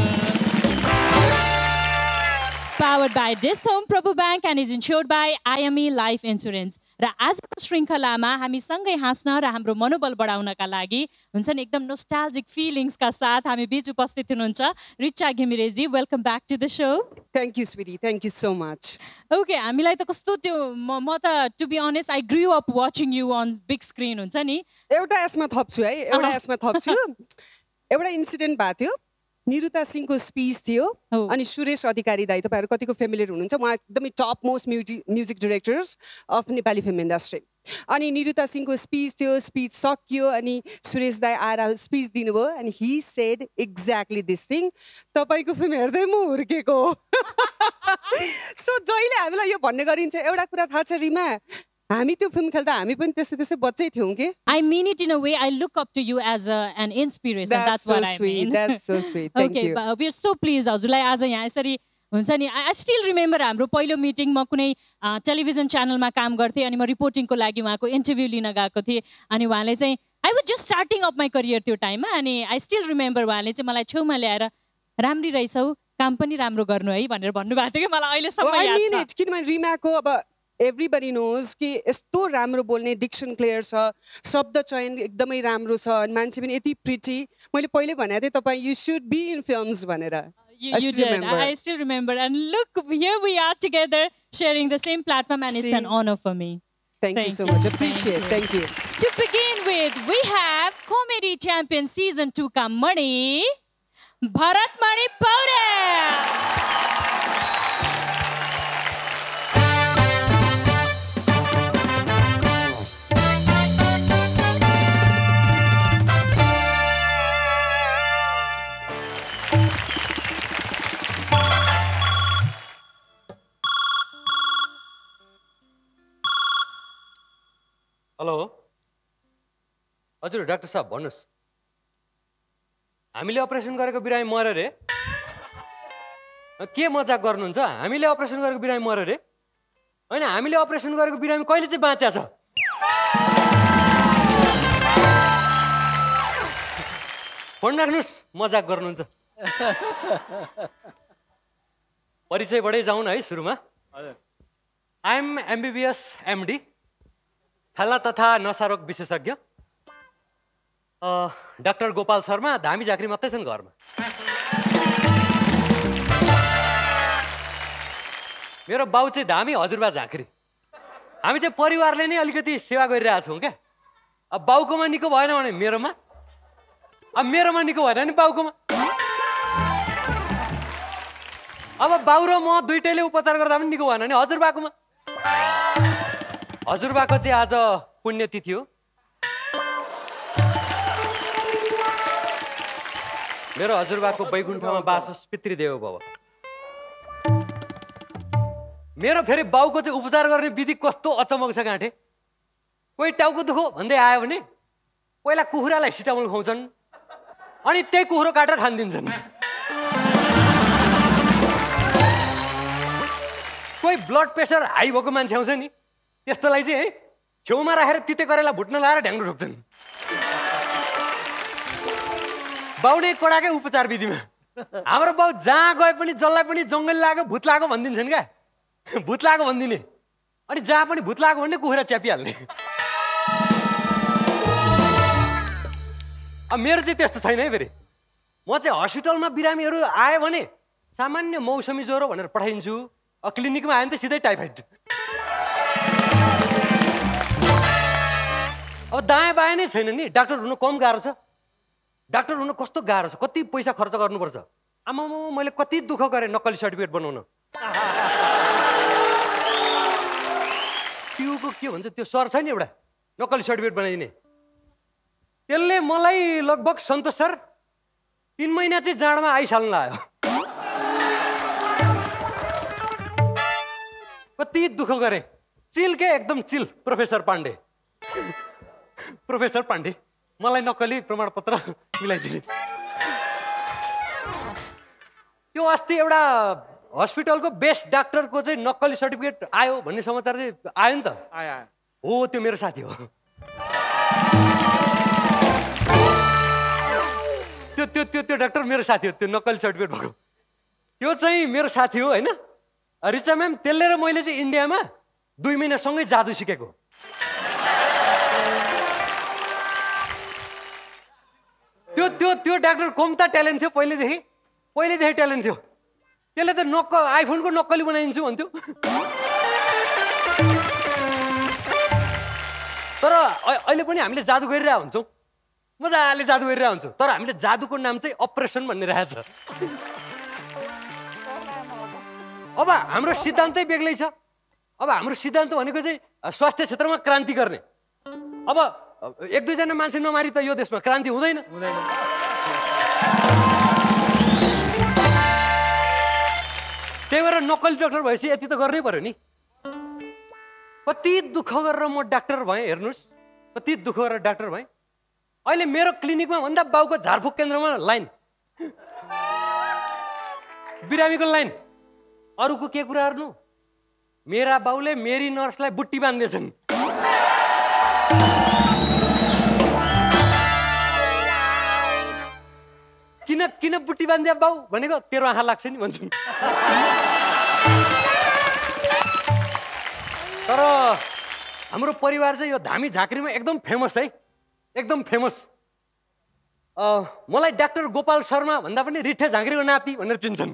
Powered by Dis Home Prabhu Bank and is insured by I M E Life Insurance. र आजको श्रृङ्खलामा हामी सँगै हाँस्न र हाम्रो मनोबल बढाउनका लागि हुन्छ नि एकदम नोस्टाल्जिक फिलिङ्सका साथ हामी बीच उपस्थित हुनुहुन्छ Richa Ghimireji. Welcome back to the show. Thank you sweetie, thank you so much. Okay, हामीलाई त कस्तो त्यो म म त to be honest I grew up watching you on big screen हुन्छ नि। एउटा यसमा थप्छु है, एउटा यसमा थप्छु। एउटा इन्सिडेन्ट भएको थियो, निरुता सिंहको स्पिच थियो अनि सुरेश अधिकारी दाई, तपाईँहरू कतिको फेमिलियर हुनुहुन्छ, उहाँ एकदमै top most music music directors of Nepali film industry. अनि निरुता सिंहको स्पिच थियो, स्पिच सकियो अनि सुरेश दाई आएर स्पिच दिनुभयो अनि he said exactly this thing, तपाईँको फिल्म हेर्दै म हुर्केको। सो जहिले हामीलाई यो भन्ने गरिन्छ, एउटा कुरा थाहा छ रिमा, हामी त्यो फिल्म खेल्दा हामी पनि त्यसै त्यसै बच्चै थियौँ के। I mean it in a way. I look up to you as a, an inspiration. That's, That's so what I sweet. mean. That's so sweet. Thank okay, you. but we are so pleased हजुरलाई आज यहाँ यसरी हुन्छ नि। I still remember हाम्रो पहिलो meeting, म कुनै टेलिभिजन च्यानलमा काम गर्थेँ अनि म रिपोर्टिङको लागि उहाँको इन्टरभ्यू लिन गएको थिएँ अनि उहाँले चाहिँ I was just starting of my career त्यो टाइममा अनि आई स्टिल रिमेम्बर उहाँले चाहिँ मलाई छेउमा ल्याएर राम्री रहेछौ, काम पनि राम्रो गर्नु है भनेर भन्नुभएको थियो कि मलाई अहिलेसम्म याद छ। किनभने रिमाको अब एभ्रिबडी नोज कि यस्तो राम्रो बोल्ने, डिक्सन क्लियर छ, शब्द चयन एकदमै राम्रो छ अनि मान्छे पनि यति प्रिटी। मैले पहिले भनेको थिएँ तपाईँ you should be in films भनेर। You, you did. Remember. I still remember. And look, here we are together sharing the same platform and See? It's an honor for me. Thank, Thank you so you. much. Appreciate it. Thank you. To begin with, we have Comedy Champion Season two ka Mani, Bharat Mani Paure. Hello हजुर doctor साहब भन्नुहोस्, हामीले operation गरेको बिरामी मर्यो रे? के मजाक गर्नुहुन्छ? हामीले अपरेसन गरेको बिरामी मर्यो रे? होइन हामीले अपरेसन गरेको बिरामी कहिले चाहिँ बाँच्या छ फोन राख्नुहोस् मजाक गर्नुहुन्छ परिचयबाटै जाउँ न है सुरुमा आई एम एमबिबिएस एमडी थाला तथा नसारोग विशेषज्ञ डाक्टर गोपाल शर्मा धामी झाँक्री मात्रै छन् घरमा मेरो बाउ चाहिँ धामी हजुरबा झाँक्री हामी चाहिँ परिवारले नै अलिकति सेवा गरिरहेको छौँ क्या अब बाउकोमा निको भएन भने मेरोमा अब मेरोमा निको भएन भने बाउकोमा अब बाउ र म दुइटैले उपचार गर्दा पनि निको भएन भने हजुरबाकोमा हजुरबाको चाहिँ आज पुण्यतिथि हो मेरो हजुरबाको वैकुण्ठमा बास होस् पितृदेव भव मेरो फेरि बाउको चाहिँ उपचार गर्ने विधि कस्तो अचम्मको छ गाँठे कोही टाउको दुखो भन्दै आयो भने पहिला कुखुरालाई सिटामोल खुवाउँछन् अनि त्यही कुखुरो काटेर खानिदिन्छन् कोही ब्लड प्रेसर हाई भएको मान्छे आउँछ नि त्यस्तोलाई चाहिँ है छेउमा राखेर तिते करेला भुट्न लाएर ढ्याङ्ग्रो ठोक्छन् बाउ नै कडाकै उपचार विधिमा हाम्रो बाउ जहाँ गए पनि जसलाई पनि जङ्गल लाग्यो भूत लाग्यो भनिदिन्छन् क्या भूत लाग्यो भनिदिने अनि जहाँ पनि भूत लाग्यो भने कुखुरा च्यापिहाल्ने अब मेरो चाहिँ त्यस्तो छैन है फेरि म चाहिँ हस्पिटलमा बिरामीहरू आयो भने सामान्य मौसमी ज्वरो भनेर पठाइदिन्छु क्लिनिकमा आयो भने त सिधै टाइफाइड अब दायाँ बायाँ नै छैन नि डाक्टर हुनु कम गाह्रो छ डाक्टर हुनु कस्तो गाह्रो छ कति पैसा खर्च गर्नुपर्छ आमा मैले कति दुःख गरेँ नक्कली सर्टिफिकेट बनाउन ट्युको के भन्छ त्यो सर छ नि एउटा नक्कली सर्टिफिकेट बनाइदिने त्यसले मलाई लगभग सन्तोष सर तिन महिना चाहिँ जाडोमा आइसाल्नु लाग्यो कति दुःख गरेँ चिल के एकदम chill professor Pandey professor Pandey मलाई नक्कली प्रमाणपत्र मिलाइदिने त्यो अस्ति एउटा हस्पिटलको बेस्ट डाक्टरको चाहिँ नक्कली सर्टिफिकेट आयो भन्ने समाचार चाहिँ आयो नि त हो त्यो मेरो साथी हो त्यो त्यो त्यो त्यो डाक्टर मेरो साथी हो त्यो नक्कली सर्टिफिकेट भएको त्यो चाहिँ मेरो साथी हो होइन रिचा म्याम त्यसले र मैले चाहिँ इन्डियामा दुई महिनासँगै जादु सिकेको त्यो त्यो त्यो डाक्टर कम्ता ट्यालेन्ट थियो पहिलेदेखि पहिलेदेखि ट्यालेन्ट थियो त्यसले त नक्क आइफोनको नक्कली बनाइदिन्छु भन्थ्यो तर अहिले पनि हामीले जादु गरिरहेको हुन्छौँ मजाले जादु गरिरहेको हुन्छौँ तर हामीले जादुको नाम चाहिँ अपरेसन भन्ने रहेछ अब हाम्रो सिद्धान्तै बेग्लै छ अब हाम्रो सिद्धान्त भनेको चाहिँ स्वास्थ्य क्षेत्रमा क्रान्ति गर्ने अब एक दुईजना मान्छे नमारी त यो देशमा क्रान्ति हुँदैन हुँदैन त्यही भएर नक्कली डाक्टर भएपछि यति त गर्नै पर्यो नि कति दुःख गरेर म डाक्टर भएँ हेर्नुहोस् कति दुःख गरेर डाक्टर भएँ अहिले मेरो क्लिनिकमा भन्दा बाउको झारफुक केन्द्रमा लाइन बिरामीको लाइन अरूको के कुरा गर्नु मेरा बाउले मेरी नर्सलाई बुट्टी बान्दैछन् किन किन बुट्टी बान्दिया बाउ भनेको तेरो आँखा लाग्छ नि भन्छन् तर हाम्रो परिवार चाहिँ यो धामी झाँक्रीमा एकदम फेमस है एकदम फेमस मलाई डाक्टर गोपाल शर्मा भन्दा पनि रिठे झाँक्रीको नाति भनेर चिन्छन्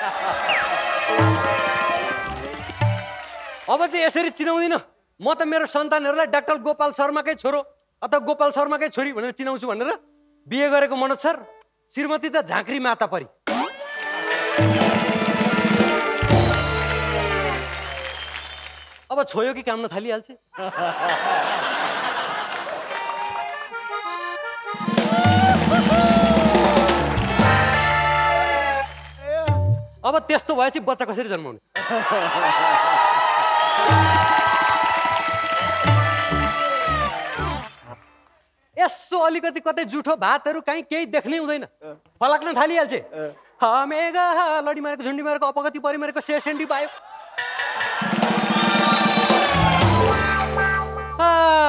अब चाहिँ यसरी चिनाउँदिनँ म त मेरो सन्तानहरूलाई डाक्टर गोपाल शर्माकै छोरो अथवा गोपाल शर्माकै छोरी भनेर चिनाउँछु भनेर बिहे गरेको मनोज सर श्रीमती त झाँक्री माता परी अब छोयो कि काम नथालिहाल्छ अब त्यस्तो भएपछि बच्चा कसरी जन्माउने यसो अलिकति कतै जुठो भातहरू कहीँ केही देख्नै हुँदैन फलाक्न थालिहाल्छ मेगा लडी मारेको झुन्डी मारेको अपगति परिमारेको सेसेन्डी पायो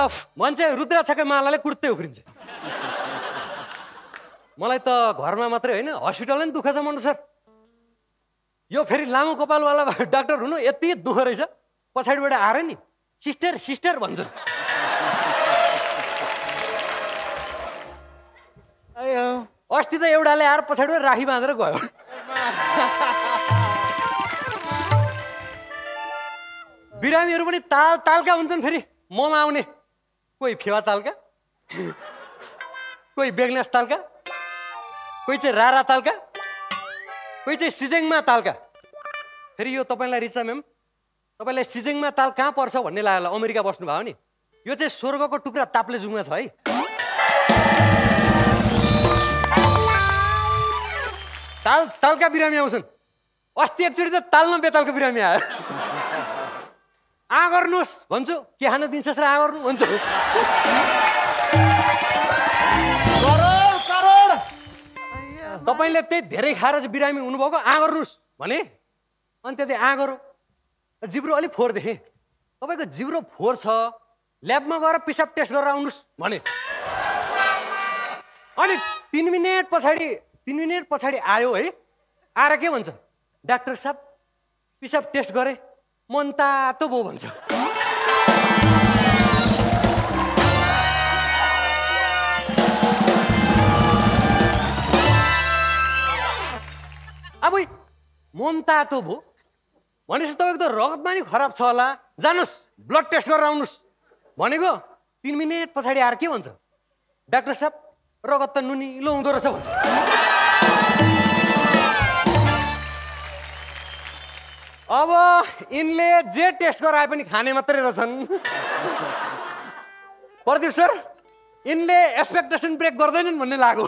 मान्छे रुद्राक्षकै मालाले कुर्तै उफ्रिन्छ। मलाई त घरमा मात्रै होइन हस्पिटलमै दुःख छ मन्टु सर। यो फेरि लामो कपालवाला डाक्टर हुनु यति दुःख रहेछ। पछाडिबाट आएर नि सिस्टर सिस्टर भन्छन्। अस्ति त एउटाले आएर पछाडिबाट राखी बाँधेर गयो। बिरामीहरू पनि ताल तालका हुन्छन्। फेरि ममा आउने कोही फेवा तालका, कोही बेग्नास तालका, कोही चाहिँ रारा तालका, कोही चाहिँ सिजेङमा तालका। फेरि यो तपाईँलाई रिचा म्याम, तपाईँलाई सिजेङमा ताल कहाँ पर्छ भन्ने लाग्यो। अमेरिका बस्नुभयो नि, यो चाहिँ स्वर्गको टुक्रा ताप्लेजुङमा छ है। ताल तालका बिरामी आउँछन्। अस्ति एकचोटि त तालमा बेतालको बिरामी आयो। आ गर्नुहोस् भन्छु, के खान दिन्छ सर आ गर्नु भन्छु। तपाईँले त्यही धेरै खाएर चाहिँ बिरामी हुनुभएको आ गर्नुहोस् भने अनि त्यति आ गरौँ। जिब्रो अलिक फोहोर देखेँ, तपाईँको जिब्रो फोहोर छ, ल्याबमा गएर पिसाब टेस्ट गरेर आउनुहोस् भने अनि तिन मिनट पछाडि तिन मिनट पछाडि आयो है। आएर के भन्छ, डाक्टर साहब पिसाब टेस्ट गरेँ मन तातो भयो भन्छ। अब मन तातो भयो भनेपछि तपाईँको त रगतमा नि खराब छ होला, जानुहोस् ब्लड टेस्ट गरेर आउनुहोस् भनेको तिन मिनट पछाडि आएर के भन्छ, डाक्टर साहब रगत त नुनिलो हुँदो रहेछ भन्छ। अब यिनले जे टेस्ट गराए पनि खाने मात्रै रहेछन्। प्रदीप सर यिनले एक्सपेक्टेसन ब्रेक गर्दैनन् भन्ने लाग्यो।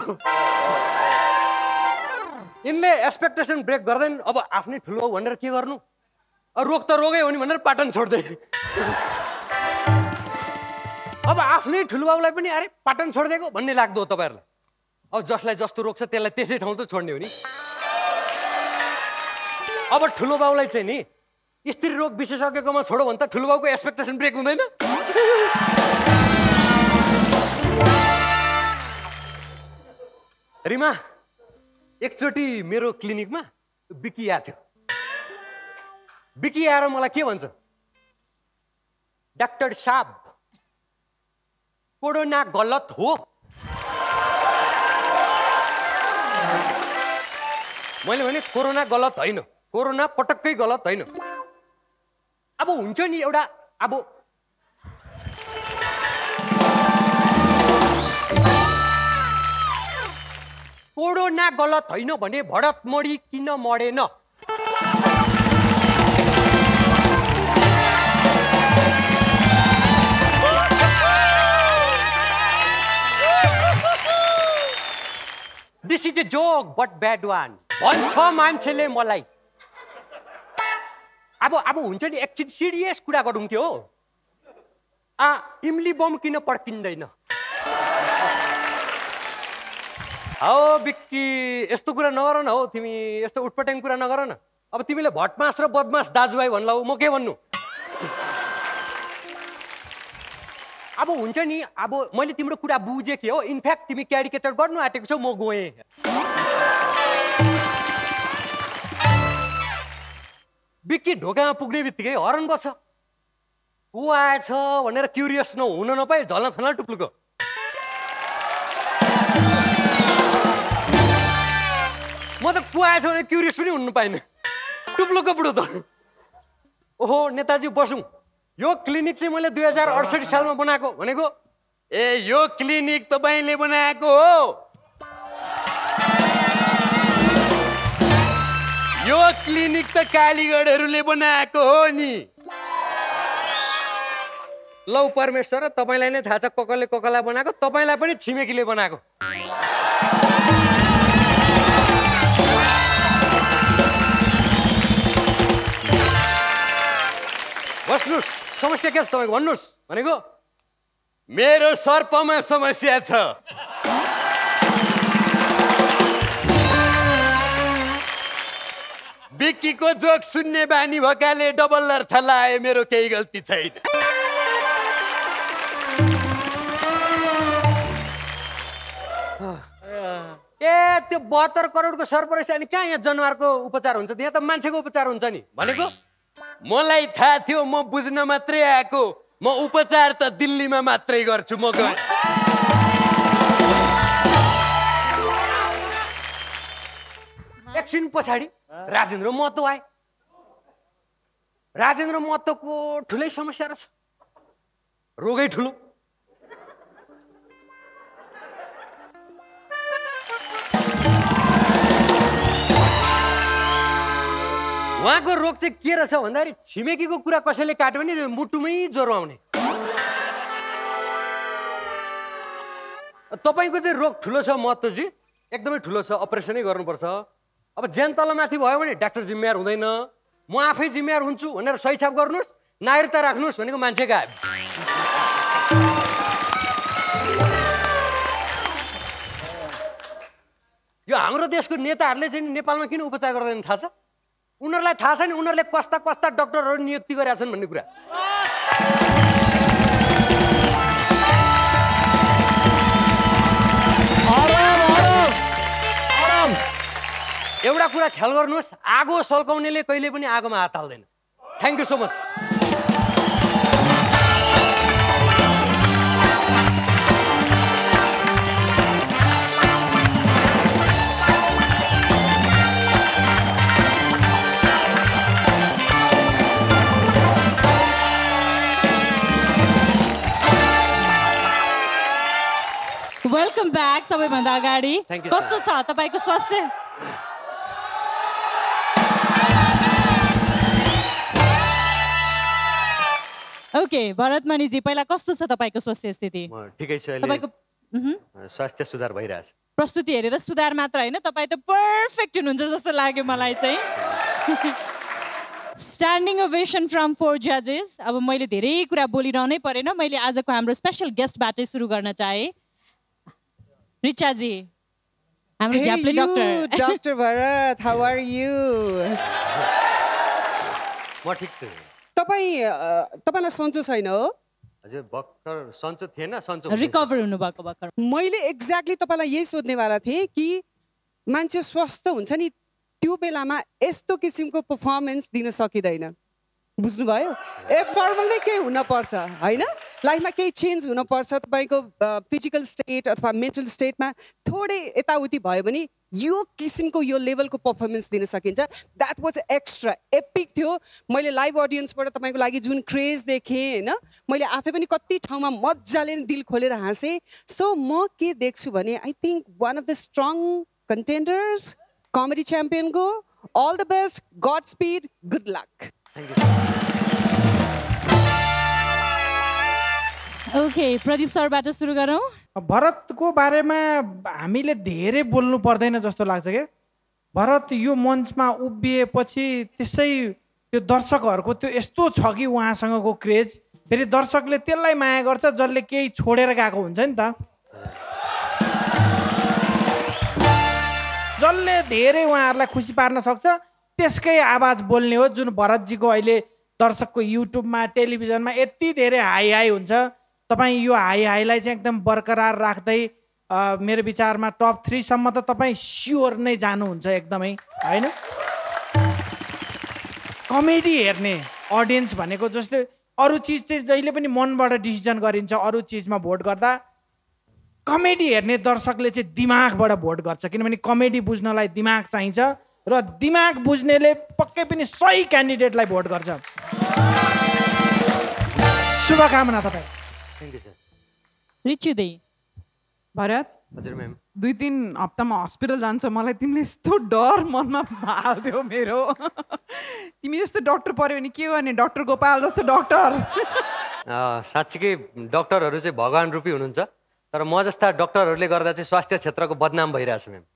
यिनले एक्सपेक्टेसन ब्रेक गर्दैन। अब आफ्नै ठुलो भनेर के गर्नु, रोग त रोगै हो नि भनेर पाटन छोड्दै। अब आफ्नै ठुलो बाबुलाई पनि अरे पाटन छोडिदिएको भन्ने लाग्दो हो तपाईँहरूलाई। अब जसलाई जस्तो रोग छ त्यसलाई त्यसै ठाउँ त छोड्ने हो नि। अब ठुलो बाउलाई चाहिँ नि स्त्री रोग विशेषज्ञकोमा छोडो भने त ठुलो बाउको एक्सपेक्टेसन ब्रेक हुँदैन। रिमा एकचोटि मेरो क्लिनिकमा बिकी आएको थियो। बिकी आएर मलाई के भन्छ, डाक्टर साहब कोरोना गलत हो। मैले भने कोरोना गलत होइन, कोरोना पटक्कै गलत होइन। अब हुन्छ नि एउटा अब कोरोना गलत होइन भने भरत मरी किन मरेन? This is a joke but bad one भन्छ मान्छेले मलाई। अब अब हुन्छ नि एकछिन सिरियस कुरा गरौँ के हो। आ इमली बम किन पड्किँदैन? हो बिक्की यस्तो कुरा नगर न हौ, तिमी यस्तो उटपट्याङ कुरा नगर न। अब तिमीले भटमास र बदमास दाजुभाइ भन्ला म के भन्नु? अब हुन्छ नि अब मैले तिम्रो कुरा बुझेँ के हो। इनफ्याक्ट तिमी क्यारिकेचर गर्नु आँटेको छौ, म गएँ। बिक्की ढोकामा पुग्ने बित्तिकै हरन बस्छ। को आएछ भनेर क्युरियस नहुन नपाए झल्न थल्न टुप्लुको। म त को आएछ भने क्युरियस पनि हुनु पाइनँ। टुप्लुको बुढो त। ओहो नेताजी बसौँ। यो क्लिनिक चाहिँ मैले दुई हजार अडसठी सालमा बनाएको भनेको। ए यो क्लिनिक तपाईँले बनाएको हो? यो क्लिनिक त कालीगढहरूले बनाएको हो नि। लौ परमेश्वर तपाईँलाई नै थाहा छ ककले ककला बनाएको, तपाईँलाई पनि छिमेकीले बनाएको। बस्नुहोस्, समस्या के छ तपाईँको भन्नुहोस् भनेको। मेरो सर्पमा समस्या छ। बिक्कीको जोक सुन्ने बानी भएकाले डबल अर्थ लाए, मेरो केही गल्ती छैन। ए त्यो बहत्तर करोडको सर्परेस अनि कहाँ यहाँ जनावरको उपचार हुन्छ यहाँ त मान्छेको उपचार हुन्छ नि भनेको मलाई थाहा थियो म बुझ्न मात्रै आएको म उपचार त दिल्लीमा मात्रै गर्छु म गए एकछिन पछाडि राजेन्द्र महतो आए राजेन्द्र महतोको ठुलै समस्या रहेछ रोगै ठुलो उहाँको रोग चाहिँ के रहेछ भन्दाखेरि छिमेकीको कुरा कसैले काट्यो भने मुटुमै ज्वरो आउने तपाईँको चाहिँ रोग ठुलो छ महतोजी एकदमै ठुलो छ अपरेसनै गर्नुपर्छ अब ज्यान तलमाथि भयो भने डाक्टर जिम्मेवार हुँदैन म आफै जिम्मेवार हुन्छु भनेर सही छाप गर्नुहोस् नागरिकता राख्नुहोस् भनेको मान्छे गायब यो हाम्रो देशको नेताहरूले चाहिँ नेपालमा किन उपचार गर्दैन थाहा छ उनीहरूलाई थाहा छ नि उनीहरूले कस्ता कस्ता डक्टरहरू नियुक्ति गरेका छन् भन्ने कुरा एउटा कुरा ख्याल गर्नुहोस् आगो सल्काउनेले कहिले पनि आगोमा हात हाल्दैन thank you so much welcome back सबैभन्दा अगाडि Thank you, कस्तो छ तपाईको स्वास्थ्य ओके भरत मणिजी पहिला कस्तो छ तपाईको स्वास्थ्य स्थिति म ठिकै छु अहिले तपाईको मह्म, स्वास्थ्य सुधार भइरहेछ प्रस्तुति हेरेर सुधार मात्र हैन तपाई त पर्फेक्ट हुनुहुन्छ जस्तो लाग्यो मलाई चाहिँ स्ट्यान्डिङ ओभेसन फ्रम फोर जजेस अब मैले धेरै कुरा बोलिरहनै परेन मैले आजको हाम्रो स्पेशल गेस्टबाटै सुरु गर्न चाहे रिचाजी हाम्रो Hey झ्याप्ले you, doctor Doctor Bharat, how are you? म ठिक छु तपाईँ अ, तपाईँलाई सन्चो छैन हो हजुर भर्खर सन्चो थिएन सन्चो रिकभर हुनुभएको भर्खर मैले एक्ज्याक्टली तपाईँलाई यही सोध्नेवाला थिएँ कि मान्छे स्वस्थ हुन्छ नि त्यो बेलामा यस्तो किसिमको पर्फर्मेन्स दिन सकिँदैन बुझ्नुभयो एबनर्मल नै केही हुनपर्छ होइन लाइफमा केही चेन्ज हुनपर्छ तपाईँको फिजिकल स्टेट अथवा मेन्टल स्टेटमा थोरै यताउति भयो भने यो किसिमको यो लेभलको पर्फर्मेन्स दिन सकिन्छ द्याट वाज एक्स्ट्रा एपिक थियो मैले लाइभ अडियन्सबाट तपाईँको लागि जुन क्रेज देखेँ होइन मैले आफै पनि कति ठाउँमा मजाले दिल खोलेर हाँसेँ सो म के देख्छु भने I think one of the strong contenders comedy च्याम्पियनको all the best godspeed good luck okay Pradeep सरबाट सुरु गरौँ भरतको बारेमा हामीले धेरै बोल्नु पर्दैन जस्तो लाग्छ क्या भरत यो मञ्चमा उभिएपछि त्यसै त्यो दर्शकहरूको त्यो यस्तो छ कि उहाँसँगको क्रेज फेरि दर्शकले त्यसलाई माया गर्छ जसले केही छोडेर गएको हुन्छ नि त जसले धेरै उहाँहरूलाई खुसी पार्न सक्छ त्यसकै आवाज बोल्ने हो जुन भरतजीको अहिले दर्शकको युट्युबमा टेलिभिजनमा यति धेरै हाई हाई हुन्छ तपाईँ यो हाई हाईलाई चाहिँ एकदम बरकरार राख्दै अ, मेरो विचारमा टप थ्रीसम्म त तपाईँ स्योर नै जानुहुन्छ एकदमै होइन कमेडी हेर्ने अडियन्स भनेको जस्तै अरू चिज चाहिँ जहिले पनि मनबाट डिसिजन गरिन्छ अरू चिजमा भोट गर्दा कमेडी हेर्ने दर्शकले चाहिँ दिमागबाट भोट गर्छ किनभने कमेडी बुझ्नलाई दिमाग चाहिन्छ र दिमाग बुझ्नेले पक्कै पनि सही क्यान्डिडेटलाई भोट गर्छ शुभकामना तपाईँ थ्याङ्क यू सर रिचु दै भरत हजुर म्याम दुई तिन हप्तामा हस्पिटल जान्छ मलाई तिमीले यस्तो डर मनमा हाल्थ्यौ मेरो तिमी जस्तो डक्टर पर्यो भने के गर्ने डक्टर गोपाल जस्तो डक्टर साँच्चीकै डक्टरहरू चाहिँ भगवान् रूपी हुनुहुन्छ तर म जस्ता डक्टरहरूले गर्दा चाहिँ स्वास्थ्य क्षेत्रको बदनाम भइरहेछ म्याम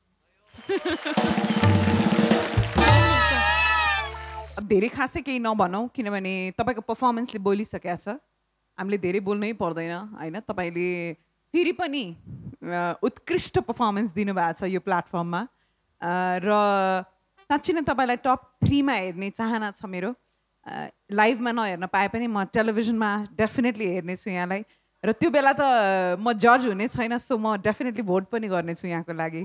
अब धेरै खासै केही नभनौँ किनभने तपाईँको पर्फर्मेन्सले बोलिसकेको छ हामीले धेरै बोल्नै पर्दैन होइन तपाईँले फेरि पनि अ, उत्कृष्ट पर्फर्मेन्स दिनुभएको छ यो प्लेटफर्ममा अ, र साँच्ची नै तपाईँलाई टप थ्रीमा हेर्ने चाहना छ मेरो अ, लाइभमा नहेर्न पाए पनि म टेलिभिजनमा डेफिनेटली हेर्नेछु यहाँलाई र त्यो बेला त म जज हुने छैन सो म डेफिनेटली भोट पनि गर्नेछु यहाँको लागि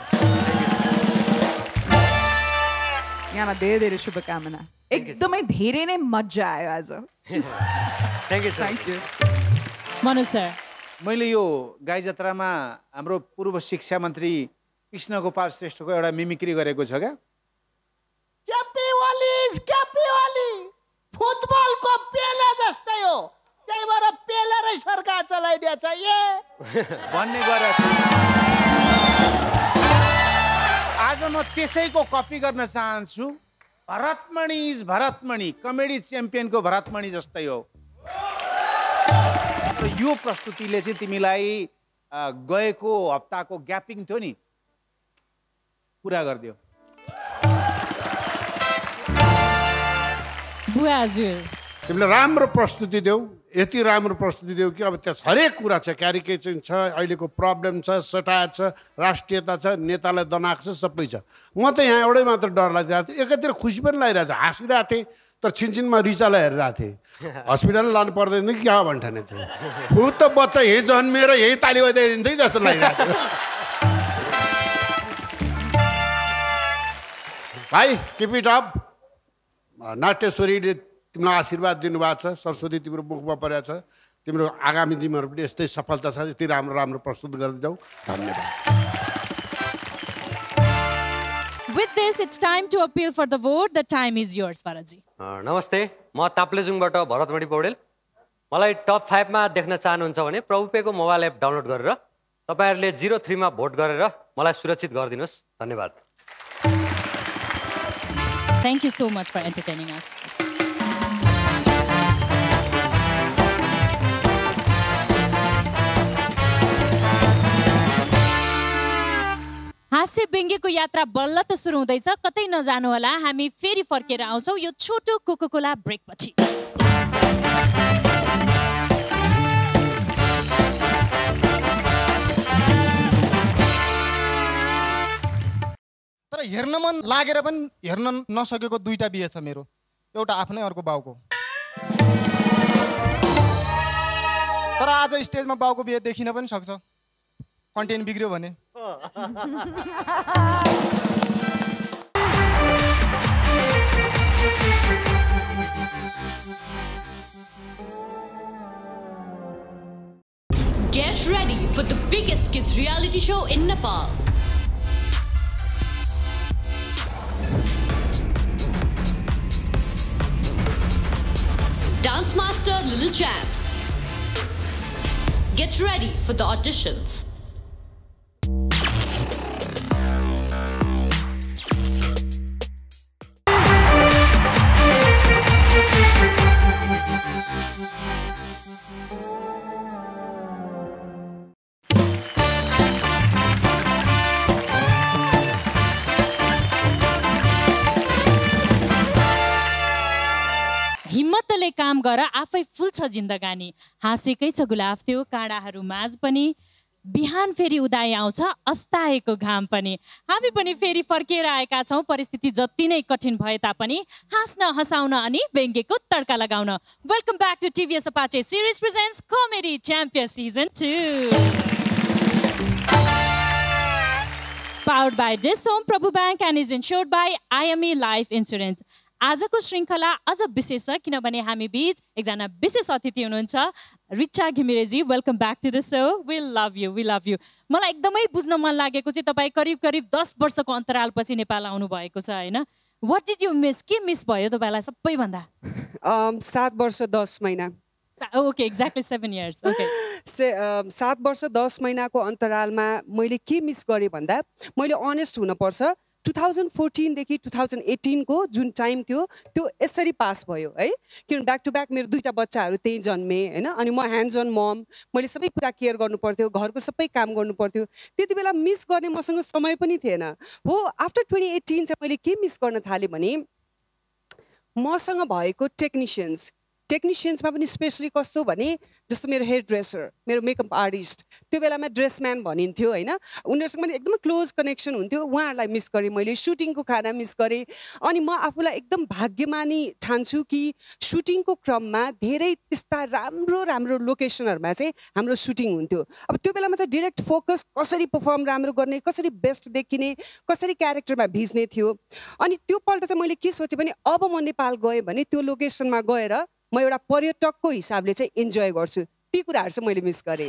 यहाँलाई धेरै धेरै शुभकामना एकदमै धेरै नै मजा आयो आज thank you thank you Manoj sir मैले यो गाई जात्रामा हाम्रो पूर्व शिक्षा मन्त्री कृष्ण गोपाल श्रेष्ठको एउटा मिमिक्री गरेको छ क्या क्यापिवालिज क्यापिवाली फुटबलको पेले जस्तै हो त्यही भएर पेलेरै सरकार चलाइदिएछ ए भन्ने गरेको छु आज म त्यसैको कपी गर्न चाहन्छु भरतमणि इज भरतमणि कमेडी च्याम्पियनको भरतमणि जस्तै हो यो प्रस्तुतिले चाहिँ तिमीलाई गएको हप्ताको ग्यापिङ थियो नि पुरा गरिदियो बुवा हजुर तिमीले राम्रो प्रस्तुति देऊ यति राम्रो प्रस्तुति देऊ कि अब त्यहाँ हरेक कुरा छ क्यारिकेचर छ अहिलेको प्रब्लम छ सटायर छ राष्ट्रियता छ नेतालाई दनाएको छ सबै छ म त यहाँ एउटै मात्र डर लागिरहेको थियो एकातिर खुसी पनि लागिरहेको छ हाँसिरहेको थिएँ तर छिनछिनमा रिचालाई हेरिरहेको थिएँ हस्पिटल लानु पर्दैन कि क्या भन्ठाने थियो फुत त बच्चा यहीँ जन्मिएर यहीँ ताली बजाइदिन्थ्यो जस्तो लागिरहेको थियो भाइ किप इट अप नाट्यश्वरीले तिमीलाई आशीर्वाद दिनुभएको छ सरस्वती तिम्रो मुखमा परेको छ तिम्रो आगामी दिनहरू पनि यस्तै सफलता छ यति राम्रो राम्रो प्रस्तुत गर्दै जाऊ धन्यवाद With this, it's time to appeal for the vote. The time is yours, Faraji. नमस्ते म ताप्लेजुङबाट भरतमणि पौडेल मलाई टप फाइभमा देख्न चाहनुहुन्छ भने प्रभुपेको मोबाइल एप डाउनलोड गरेर तपाईँहरूले जिरो थ्रीमा भोट गरेर मलाई सुरक्षित गरिदिनुहोस् धन्यवाद Thank you so much for entertaining us. हास्य व्यङ्ग्यको यात्रा बल्ल त सुरु हुँदैछ कतै नजानु होला हामी फेरि फर्केर आउँछौँ यो छोटो कोकोकोला ब्रेक पछि तर हेर्न मन लागेर पनि हेर्न नसकेको दुईटा बिहे छ मेरो एउटा आफ्नै अर्को बाउको तर आज स्टेजमा बाउको बिहे देखिन पनि सक्छ कन्टेन्ट बिग्रियो भने Get ready for the biggest kids reality show in Nepal. Dance Master Little Champ. Get ready for the auditions. हिम्मतले काम गर आफै फुल्छ जिन्दगानी हाँसेकै छ गुलाब त्यो काँडाहरू माझ पनि बिहान फेरि उदाय आउँछ अस्ताएको घाम पनि हामी पनि फेरि फर्केर आएका छौँ परिस्थिति जति नै कठिन भए तापनि हाँस्न हँसाउन अनि व्यङ्ग्यको तड्का लगाउन welcome back to TVS Apache series presents comedy champion season two powered by DishHome Prabhu bank and is insured by IME life insurance आजको श्रृङ्खला अझ विशेष छ किनभने हामी बीच एकजना विशेष अतिथि हुनुहुन्छ Richa Ghimireji welcome back to the show we love you we love you मलाई एकदमै बुझ्न मन लागेको चाहिँ तपाईँ करिब करिब दस वर्षको अन्तरालपछि नेपाल आउनु भएको छ होइन वाट डिड यु मिस के मिस भयो तपाईँलाई सबैभन्दा सात वर्ष दस महिना okay exactly seven years okay say सात वर्ष दस महिनाको अन्तरालमा मैले के मिस गरेँ भन्दा मैले अनेस्ट हुनपर्छ टु थाउजन्ड फोर्टिनदेखि टु थाउजन्ड एटिनको जुन टाइम थियो त्यो यसरी पास भयो है किनभने ब्याक टु ब्याक मेरो दुईवटा बच्चाहरू त्यहीँ जन्मे होइन अनि म ह्यान्ड्स अन मम मैले सबै कुरा केयर गर्नु पर्थ्यो घरको सबै काम गर्नु पर्थ्यो त्यति बेला मिस गर्ने मसँग समय पनि थिएन हो आफ्टर ट्वेन्टी एटिन चाहिँ मैले के मिस गर्न थालेँ भने मसँग भएको टेक्निसियन्स टेक्निसियन्समा पनि स्पेसली कस्तो भने जस्तो मेरो हेयर ड्रेसर मेरो मेकअप आर्टिस्ट त्यो बेलामा ड्रेसम्यान भनिन्थ्यो होइन उनीहरूसँग पनि एकदमै क्लोज कनेक्सन हुन्थ्यो उहाँहरूलाई मिस गरेँ मैले सुटिङको खाना मिस गरेँ अनि म आफूलाई एकदम भाग्यमानी ठान्छु कि सुटिङको क्रममा धेरै त्यस्ता राम्रो राम्रो लोकेसनहरूमा चाहिँ हाम्रो सुटिङ हुन्थ्यो अब त्यो बेलामा चाहिँ डिरेक्ट फोकस कसरी पर्फर्म राम्रो गर्ने कसरी बेस्ट देखिने कसरी क्यारेक्टरमा भिज्ने थियो अनि त्यो पल्ट चाहिँ मैले के सोचेँ भने अब म नेपाल गएँ भने त्यो लोकेसनमा गएर म एउटा पर्यटकको हिसाबले चाहिँ इन्जोय गर्छु ती कुराहरू चाहिँ मैले मिस गरेँ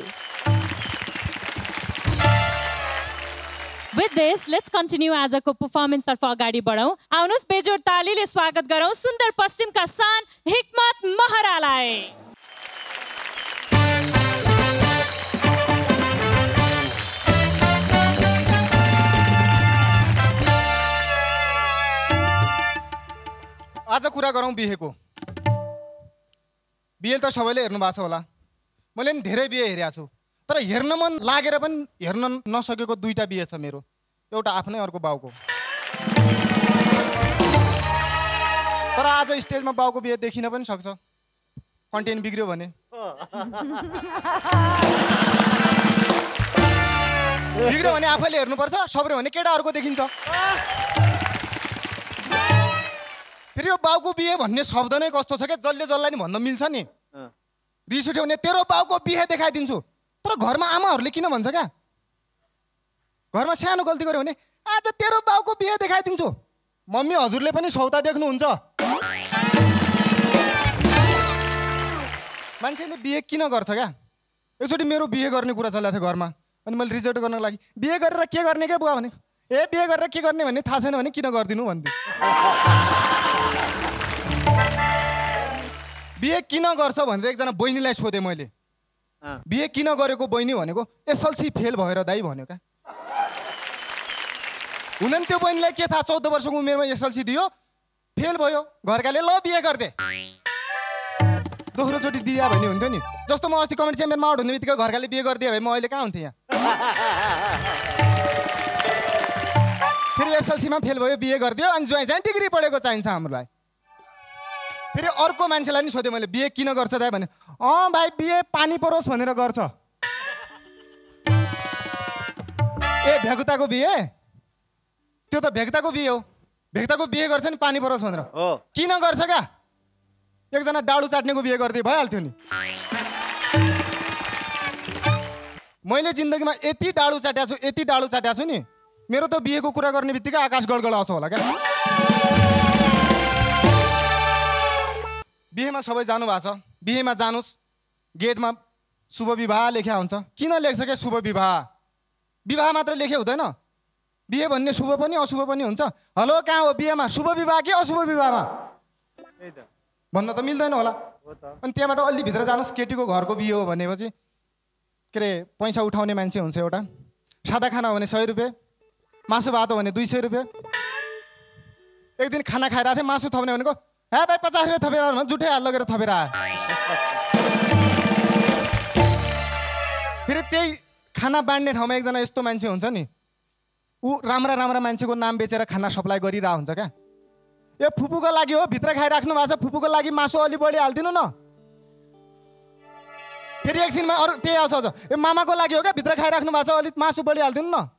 With this, let's continue आजको performance तर्फ अगाडि बढौँ आउनुहोस् बेजोड तालीले स्वागत गरौँ सुन्दर पश्चिमका सान हिक्मत महरालाई आज कुरा गरौँ बिहेको बिहे त सबैले हेर्नु भएको छ होला मैले पनि धेरै बिहे हेरेको छु तर हेर्न मन लागेर पनि हेर्न नसकेको दुईटा बिहे छ मेरो एउटा आफ्नै अर्को बाउको तर आज स्टेजमा बाउको बिहे देखिन पनि सक्छ कन्टेन्ट बिग्रियो भने बिग्रियो भने आफैले हेर्नुपर्छ सब्रे भने केटाहरूको देखिन्छ फेरि यो बाउको बिहे भन्ने शब्द नै कस्तो छ क्या जसले जसलाई नि भन्न मिल्छ नि रिस उठ्यो भने तेरो बाउको बिहे देखाइदिन्छु तर घरमा आमाहरूले किन भन्छ क्या घरमा सानो गल्ती गर्यो भने आज तेरो बाउको बिहे देखाइदिन्छु मम्मी हजुरले पनि सौता देख्नुहुन्छ मान्छेले बिहे किन गर्छ क्या एकचोटि मेरो बिहे गर्ने कुरा चलेको थियो घरमा अनि मैले रिजेक्ट गर्नको लागि बिहे गरेर के गर्ने क्या बुवा भने ए बिहे गरेर के गर्ने भन्ने थाहा छैन भने किन गरिदिनु भन्थ्यो बिहे किन गर्छ भनेर एकजना बहिनीलाई सोधेँ मैले बिहे किन गरेको बहिनी भनेको एसएलसी फेल भएर दाइ भन्यो क्या हुन नि त्यो बहिनीलाई के थाहा चौध वर्षको उमेरमा एसएलसी दियो फेल भयो घरकाले ल बिहे गरिदे दोस्रोचोटि दिया भन्ने हुन्थ्यो नि जस्तो म अस्ति कमेन्ट च्याम्पियनमा आउट हुने बित्तिकै घरकाले बिहे गरिदियो भए म अहिले कहाँ हुन्थेँ यहाँ फेरि एसएलसीमा फेल भयो बिहे गरिदियो अनि ज्वाइँ चाहिँ डिग्री पढेको चाहिन्छ हामीलाई फेरि अर्को मान्छेलाई नि सोधेँ मैले बिहे किन गर्छ दाइ भने अँ भाइ बिहे पानी परोस् भनेर गर्छ ए भेगुताको बिहे त्यो त भेगताको बिहे हो भेगताको बिहे गर्छ नि पानी परोस् भनेर किन गर्छ क्या एकजना डाडु चाट्नेको बिहे गरिदिए भइहाल्थ्यो नि मैले जिन्दगीमा यति डाडु चाट्याएको छु यति डाडु चाट्याएको छु नि मेरो त बिहेको कुरा गर्ने बित्तिकै आकाश गडगड आउँछ होला क्या बिहेमा सबै जानु भएको छ बिहेमा जानुस् गेटमा शुभ विवाह लेख्या हुन्छ किन लेख्छ क्या शुभ विवाह विवाह मात्र लेखे हुँदैन बिहे भन्ने शुभ पनि अशुभ पनि हुन्छ हेलो कहाँ हो बिहेमा शुभ विवाह कि अशुभ विवाहमा भन्न त मिल्दैन होला अनि त्यहाँबाट अलि भित्र जानुहोस् केटीको घरको बिहे हो भनेपछि के अरे पैसा उठाउने मान्छे हुन्छ एउटा सादा खाना हो भने सय रुपियाँ मासु भात हो भने दुई सय रुपियाँ एक दिन खाना खाइरहेको थिएँ मासु थप्ने भनेको हे भाइ पचास रुपियाँ थपेर आएर जुठै हात लगेर थपेर आयो फेरि त्यही खाना बाँड्ने ठाउँमा एकजना यस्तो मान्छे हुन्छ नि ऊ राम्रा राम्रा मान्छेको नाम बेचेर खाना सप्लाई गरिरहेको हुन्छ क्या यो फुपूको लागि हो भित्र खाइराख्नु भएको छ फुपूको लागि मासु अलि बढी हालिदिनु न फेरि एकछिनमा अरू त्यही आउँछ आउँछ यो मामाको लागि हो क्या भित्र खाइराख्नु भएको छ अलिक मासु बढी हालिदिनु न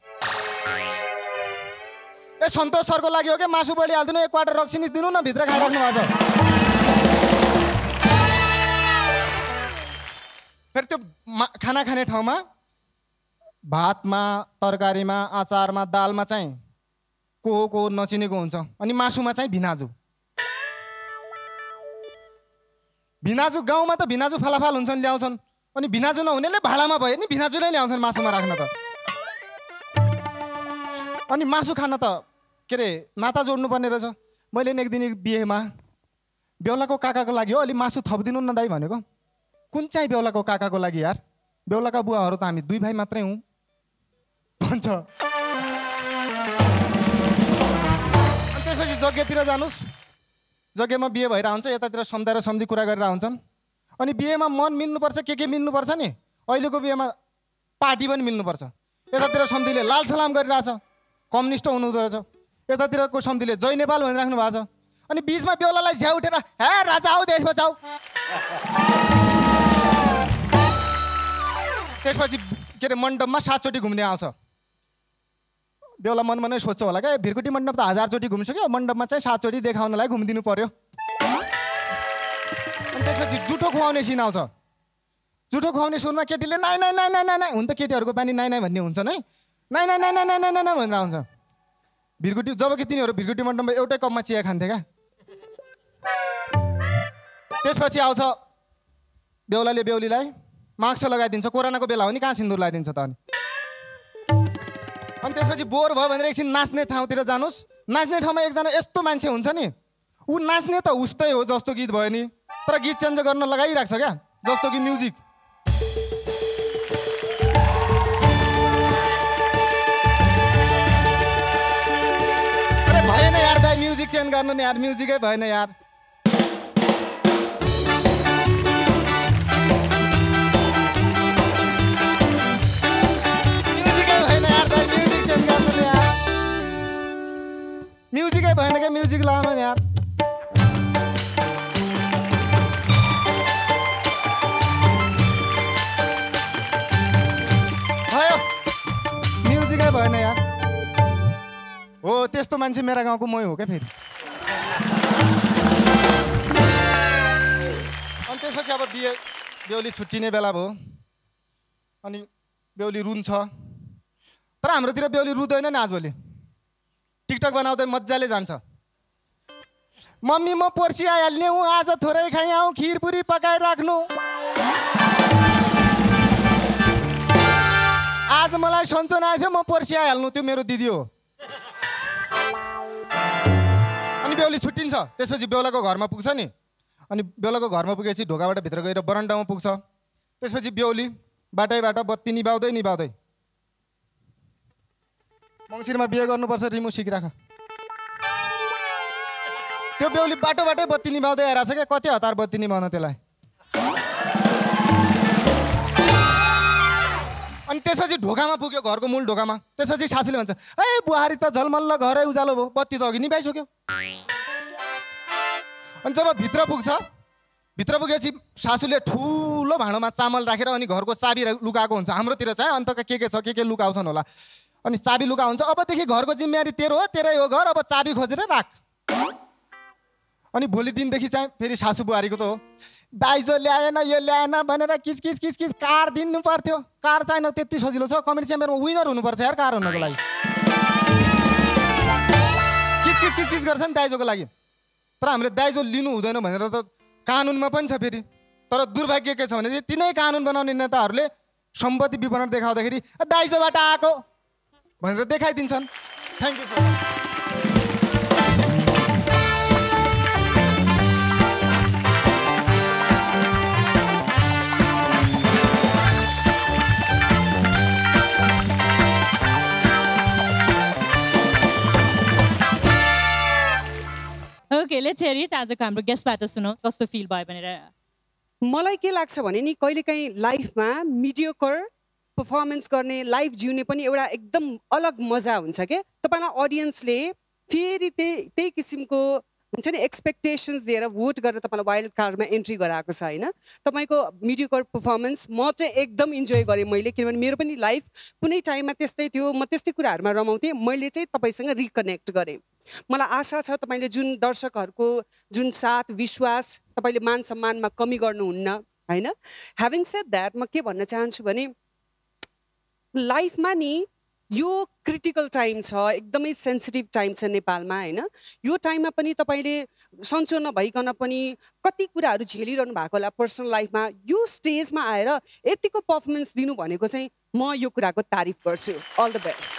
ए सन्तोष सरको लागि हो क्या मासु बढी हालिदिनु एक क्वार्टर रक्सी दिनु न भित्र खाइराख्नु भएको छ फेरि त्यो खाना खाने ठाउँमा भातमा तरकारीमा अचारमा दालमा चाहिँ को को नचिनेको हुन्छ अनि मासुमा चाहिँ भिनाजु भिनाजु गाउँमा त भिनाजु फालाफाल हुन्छन् ल्याउँछन् अनि भिनाजु नहुनेले भाडामा भयो नि भिनाजुलाई ल्याउँछन् मासुमा राख्न त अनि मासु खान त के अरे नाता जोड्नु पर्ने रहेछ मैले नि एक दिन बिहेमा बेहुलाको काकाको लागि हो अलि मासु थपिदिनु न दाइ भनेको कुन चाहिँ बेहुलाको काकाको लागि यार बेहुलाका बुवाहरू त हामी दुई भाइ मात्रै हौँ भन्छ अनि त्यसपछि यज्ञतिर जानुहोस् यज्ञमा बिहे भइरहेको हुन्छ यतातिर सम्झाएर सम्झी कुरा गरेर हुन्छन् अनि बिहेमा मन मिल्नुपर्छ के के मिल्नुपर्छ नि अहिलेको बिहेमा पार्टी पनि मिल्नुपर्छ यतातिर सम्झीले लाल सलाम गरिरहेछ कम्युनिस्ट हुनुहुँदो रहेछ यतातिरको सम्झीले जय नेपाल भनिराख्नु भएको छ अनि बिचमा बेहुलालाई झ्या उठेर हे राजा आऊ देश बचाऊ त्यसपछि के अरे मण्डपमा सातचोटि घुम्ने आउँछ। बेहुला मनमा नै सोध्छ होला क्या, भिरकुटी मण्डप त हजारचोटि घुम्सक्यो, मण्डपमा चाहिँ सातचोटि देखाउनलाई घुमिदिनु पर्यो। अनि त्यसपछि जुठो खुवाउने सिन आउँछ। जुठो खुवाउने सुनमा केटीले नाइ नाइ नाइ नाइ नाइ हुन त केटीहरूको बानी नाइ नाइ भन्ने हुन्छ नै, नाइ नाइ नाइ नाइ नाइ नाइ नाइ भनेर आउँछ भिरकुटी। जबकि तिनीहरू भिरकुटी मण्डपमा एउटै कपमा चिया खान्थे क्या। त्यसपछि आउँछ बेहुलाले बेहुलीलाई मास्क लगाइदिन्छ, कोरोनाको बेला हो नि कहाँ सिन्दुर लगाइदिन्छ त अनि। अनि त्यसपछि बोर भयो भनेर एकछिन नाच्ने ठाउँतिर जानुहोस्। नाच्ने ठाउँमा एकजना यस्तो मान्छे हुन्छ नि, ऊ नाच्ने त उस्तै हो जस्तो गीत भयो नि, तर गीत चेन्ज गर्न लगाइरहेको छ क्या, जस्तो कि म्युजिक। अरे भएन यार दाइ, म्युजिक चेन्ज गर्नु नि यार, म्युजिकै भएन यार। म्युजिकै भएन क्या, म्युजिक लगाउनु नि यार। भयो म्युजिकै भएन यार। हो त्यस्तो मान्छे मेरा गाउँको मै हो क्या फेरि। अनि त्यसपछि अब बिहे बेहुली छुट्टिने बेला भयो, अनि बेहुली रुन्छ। तर हाम्रोतिर बेहुली रुँदैन नि आजभोलि, टिकटक बनाउँदै मजाले जान्छ। मम्मी म पर्सि आइहाल्ने हूँ, आज थोरै खाइ आऊ, खिर पुरी पकाइराख्नु, आज मलाई सन्चो नआएको थियो, म पर्सि आइहाल्नु, त्यो मेरो दिदी हो। अनि बेहुली छुट्टिन्छ। त्यसपछि बेहुलाको घरमा पुग्छ नि, अनि बेहुलाको घरमा पुगेपछि ढोकाबाट भित्र गएर बरन्डामा पुग्छ। त्यसपछि बेहुली बाटैबाट बत्ती निभाउँदै निभाउँदै मङ्सिरमा बिहे गर्नुपर्छ रिमु सिकिराख। त्यो बेहुली बाटो बाटै बत्ती निभाउँदै आइरहेछ क्या, कति हतार बत्ती निभाउन त्यसलाई। अनि त्यसपछि ढोकामा पुग्यो, घरको मूल ढोकामा। त्यसपछि सासूले भन्छ ए बुहारी त झलमल्ल घरै उज्यालो भयो, बत्ती त अघि निभाइसक्यो। अनि जब भित्र पुग्छ, भित्र पुगेपछि सासूले ठुलो भाँडोमा चामल राखेर अनि घरको चाबी लुकाएको हुन्छ। हाम्रोतिर चाहिँ अन्त के के छ के के लुकाउँछन् होला। अनि चाबी लुका हुन्छ, अबदेखि घरको जिम्मेवारी तेरो हो, तेरै हो घर, अब चाबी खोजेर राख। अनि भोलि दिनदेखि चाहिँ फेरि सासू बुहारीको त हो, दाइजो ल्याएन यो ल्याएन भनेर किच किच किच किच कार दिनु पर्थ्यो। कार चाहिँ त्यति सजिलो छ, कमेडी च्याम्बरमा विनर हुनुपर्छ यार कार हुनको लागि। किच किच किच किच गर्छ नि दाइजोको लागि। तर हामीले दाइजो लिनु हुँदैन भनेर त कानुनमा पनि छ फेरि। तर दुर्भाग्य के छ भने तिनै कानुन बनाउने नेताहरूले सम्पत्ति विवरण देखाउँदाखेरि दाइजोबाट आएको भनेर देखाइदिन्छन्। Thank you so much. Okay let's hear it. आजको हाम्रो गेस्टबाट सुनौ कस्तो फिल भयो भनेर। मलाई के लाग्छ भने नि कहिलेकाहीँ लाइफमा मिडियोकर पर्फर्मेन्स गर्ने, लाइफ जिउने पनि एउटा एकदम अलग मजा हुन्छ क्या। तपाईँलाई अडियन्सले फेरि त्यही त्यही किसिमको हुन्छ नि एक्सपेक्टेसन्स दिएर भोट गरेर तपाईँलाई वाइल्ड कार्डमा एन्ट्री गराएको छ होइन। तपाईँको मिडियोकर पर्फर्मेन्स म चाहिँ एकदम इन्जोय गरेँ मैले, किनभने मेरो पनि लाइफ कुनै टाइममा त्यस्तै थियो, म त्यस्तै कुराहरूमा रमाउँथेँ। मैले चाहिँ तपाईँसँग रिकनेक्ट गरेँ। मलाई आशा छ तपाईँले जुन दर्शकहरूको जुन साथ विश्वास, तपाईँले मान सम्मानमा कमी गर्नुहुन्न होइन। ह्याभिङ सेड द्याट म के भन्न चाहन्छु भने लाइफमा नि यो क्रिटिकल टाइम छ, एकदमै सेन्सिटिभ टाइम छ नेपालमा होइन। यो टाइममा पनि तपाईँले सन्चो नभइकन पनि कति कुराहरू झेलिरहनु भएको होला पर्सनल लाइफमा। यो स्टेजमा आएर यतिको पर्फर्मेन्स दिनु भनेको चाहिँ म यो कुराको तारिफ गर्छु। All the best.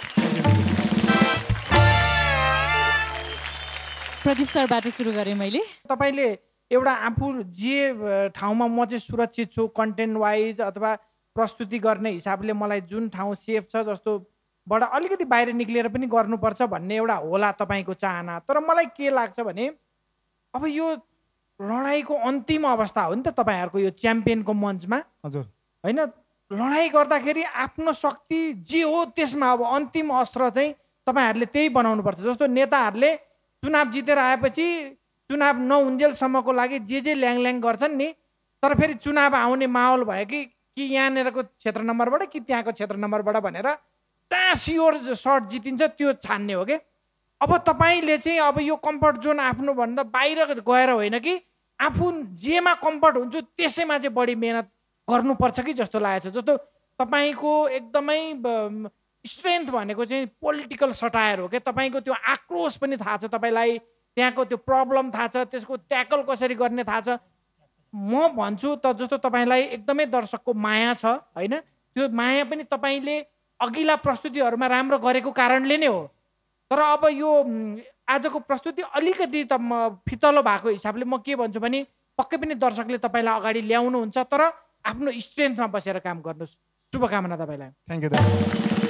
प्रदीप सरबाट सुरु गरेँ मैले। तपाईँले एउटा आफू जे ठाउँमा म चाहिँ सुरक्षित छु कन्टेन्ट वाइज अथवा प्रस्तुति गर्ने हिसाबले मलाई जुन ठाउँ सेफ छ जस्तो बाट अलिकति बाहिर निक्लिएर पनि गर्नुपर्छ भन्ने एउटा होला तपाईँको चाहना। तर मलाई के लाग्छ भने अब यो लडाइँको अन्तिम अवस्था हो नि त तपाईँहरूको यो च्याम्पियनको मञ्चमा। हजुर होइन, लडाइँ गर्दाखेरि आफ्नो शक्ति जे हो त्यसमा अब अन्तिम अस्त्र चाहिँ तपाईँहरूले त्यही बनाउनुपर्छ। जस्तो नेताहरूले चुनाव जितेर आएपछि चुनाव नहुन्जेलसम्मको लागि जे जे ल्याङ ल्याङ गर्छन् नि तर फेरि चुनाव आउने माहौल भयो कि कि यहाँनिरको क्षेत्र नम्बरबाट कि त्यहाँको क्षेत्र नम्बरबाट भनेर जहाँ सियोर सर्ट जितिन्छ त्यो छान्ने हो कि अब तपाईँले चाहिँ अब यो कम्फर्ट जोन आफ्नोभन्दा बाहिर गएर होइन कि आफू जेमा कम्फर्ट हुन्छु त्यसैमा चाहिँ बढी मेहनत गर्नुपर्छ कि जस्तो लागेको छ। जस्तो तपाईँको एकदमै स्ट्रेन्थ भनेको चाहिँ पोलिटिकल सटायर हो क्या, तपाईँको त्यो आक्रोश पनि थाहा छ तपाईँलाई, त्यहाँको त्यो प्रब्लम थाहा छ, त्यसको ट्याकल कसरी गर्ने थाहा छ। म भन्छु त जस्तो तपाईँलाई एकदमै दर्शकको माया छ होइन, त्यो माया पनि तपाईँले अघिल्ला प्रस्तुतिहरूमा राम्रो गरेको कारणले नै हो। तर अब यो आजको प्रस्तुति अलिकति त म फितलो भएको हिसाबले म के भन्छु भने पक्कै पनि दर्शकले तपाईँलाई अगाडि ल्याउनुहुन्छ, तर आफ्नो स्ट्रेन्थमा बसेर काम गर्नुहोस्। शुभकामना तपाईँलाई। थ्याङ्क यू दाइ।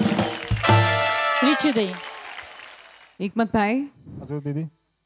रिचु दाइ। हिक्मत भाइ। हजुर दिदी।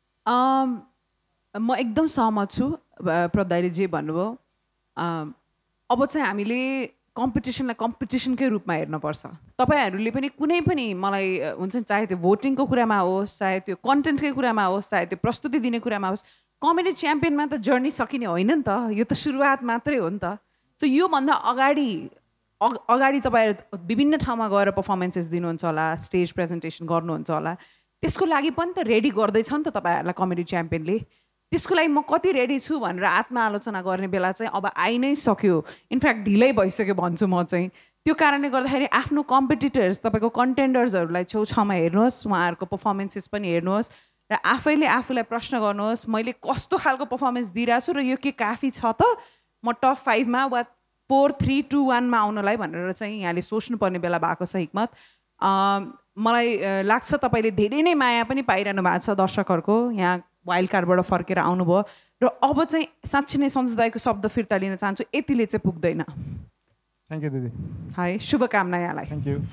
म एकदम सहमत छु प्रद दाइले जे भन्नुभयो। अब चाहिँ हामीले कम्पिटिसनलाई कम्पिटिसनकै रूपमा हेर्नुपर्छ। तपाईँहरूले पनि कुनै पनि मलाई हुन्छ नि, चाहे त्यो भोटिङको कुरामा होस्, चाहे त्यो कन्टेन्टकै कुरामा होस्, चाहे त्यो प्रस्तुति दिने कुरामा होस्, कमेडी च्याम्पियनमा त जर्नी सकिने होइन नि त, यो त सुरुवात मात्रै हो नि त। सो योभन्दा अगाडि अगाडि तपाईँहरू विभिन्न ठाउँमा गएर पर्फर्मेन्सेस दिनुहुन्छ होला, स्टेज प्रेजेन्टेसन गर्नुहुन्छ होला, त्यसको लागि पनि त रेडी गर्दैछ नि त तपाईँहरूलाई कमेडी च्याम्पियनले। त्यसको लागि म कति रेडी छु भनेर आत्मआलोचना गर्ने बेला चाहिँ अब आइ नै सक्यो, इनफ्याक्ट ढिलै भइसक्यो भन्छु म चाहिँ। त्यो कारणले गर्दाखेरि आफ्नो कम्पिटिटर्स तपाईँको कन्टेन्डर्सहरूलाई छेउछाउमा हेर्नुहोस्, उहाँहरूको पर्फर्मेन्सेस पनि हेर्नुहोस् र आफैले आफूलाई प्रश्न गर्नुहोस् मैले कस्तो खालको पर्फर्मेन्स दिइरहेको छु र यो के काफी छ त म टप फाइभमा वा फोर थ्री टू वानमा आउनलाई भनेर चाहिँ यहाँले सोच्नुपर्ने बेला भएको छ हिक्मत। मलाई लाग्छ तपाईँले धेरै नै माया पनि पाइरहनु भएको छ दर्शकहरूको, यहाँ वाइल्ड कार्डबाट फर्केर आउनुभयो र अब चाहिँ साँच्ची नै सन्जु दाइको शब्द फिर्ता लिन चाहन्छु, यतिले चाहिँ पुग्दैन। थ्याङ्क यू दिदी। हाई शुभकामना यहाँलाई। Thank you.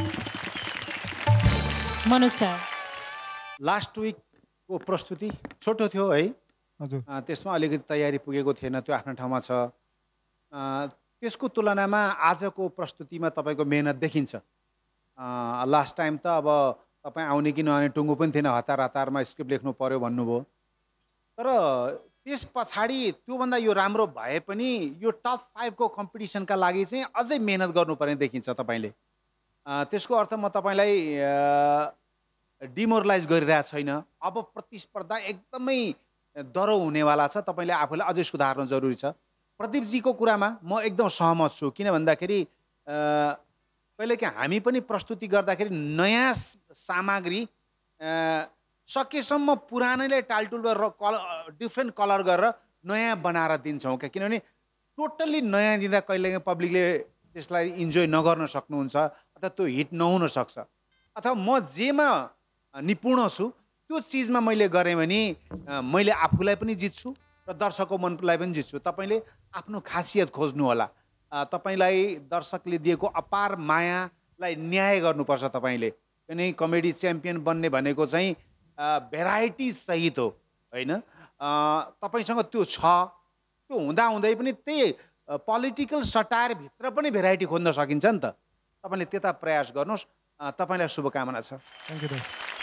Manoj sir. Last विकको प्रस्तुति छोटो थियो है, हजुर, त्यसमा अलिकति तयारी पुगेको थिएन, त्यो आफ्नो ठाउँमा छ। त्यसको तुलनामा आजको प्रस्तुतिमा तपाईँको मेहनत देखिन्छ। लास्ट टाइम त अब तपाईँ आउने कि नआउने टुङ्गो पनि थिएन, हतार हतारमा स्क्रिप्ट लेख्नु पर्यो भन्नुभयो। तर त्यस पछाडि त्योभन्दा यो राम्रो भए पनि यो टप फाइभको कम्पिटिसनका लागि चाहिँ अझै मेहनत गर्नुपर्ने देखिन्छ तपाईँले। त्यसको अर्थ म तपाईँलाई डिमोरलाइज गरिरहेको छैन। अब प्रतिस्पर्धा एकदमै डह्रो हुनेवाला छ, तपाईँले आफूलाई अझै सुधार्न जरुरी छ। प्रदीपजीको कुरामा म एकदम सहमत छु, किन भन्दाखेरि कहिले कि हामी पनि प्रस्तुति गर्दाखेरि नयाँ सामग्री सकेसम्म पुरानैलाई टालटुल कलर डिफ्रेन्ट कलर गरेर नयाँ बनाएर दिन्छौँ क्या, किनभने टोटल्ली नयाँ दिँदा कहिलेकाहीँ पब्लिकले त्यसलाई इन्जोय नगर्न सक्नुहुन्छ अथवा त्यो हिट नहुन सक्छ। अथवा म जेमा निपुण छु त्यो चिजमा मैले गरेँ भने मैले आफूलाई पनि जित्छु र दर्शकको मनलाई पनि जित्छु। तपाईँले आफ्नो खासियत खोज्नु होला, तपाईँलाई दर्शकले दिएको अपार मायालाई न्याय गर्नुपर्छ तपाईँले। किनकि कमेडी च्याम्पियन बन्ने भनेको चाहिँ भेराइटी सहित हो होइन, तपाईँसँग त्यो छ। त्यो हुँदाहुँदै पनि त्यही पोलिटिकल सटायरभित्र पनि भेराइटी खोज्न सकिन्छ नि त। तपाईँले त्यता प्रयास गर्नुहोस्, तपाईँलाई शुभकामना छ। Thank you.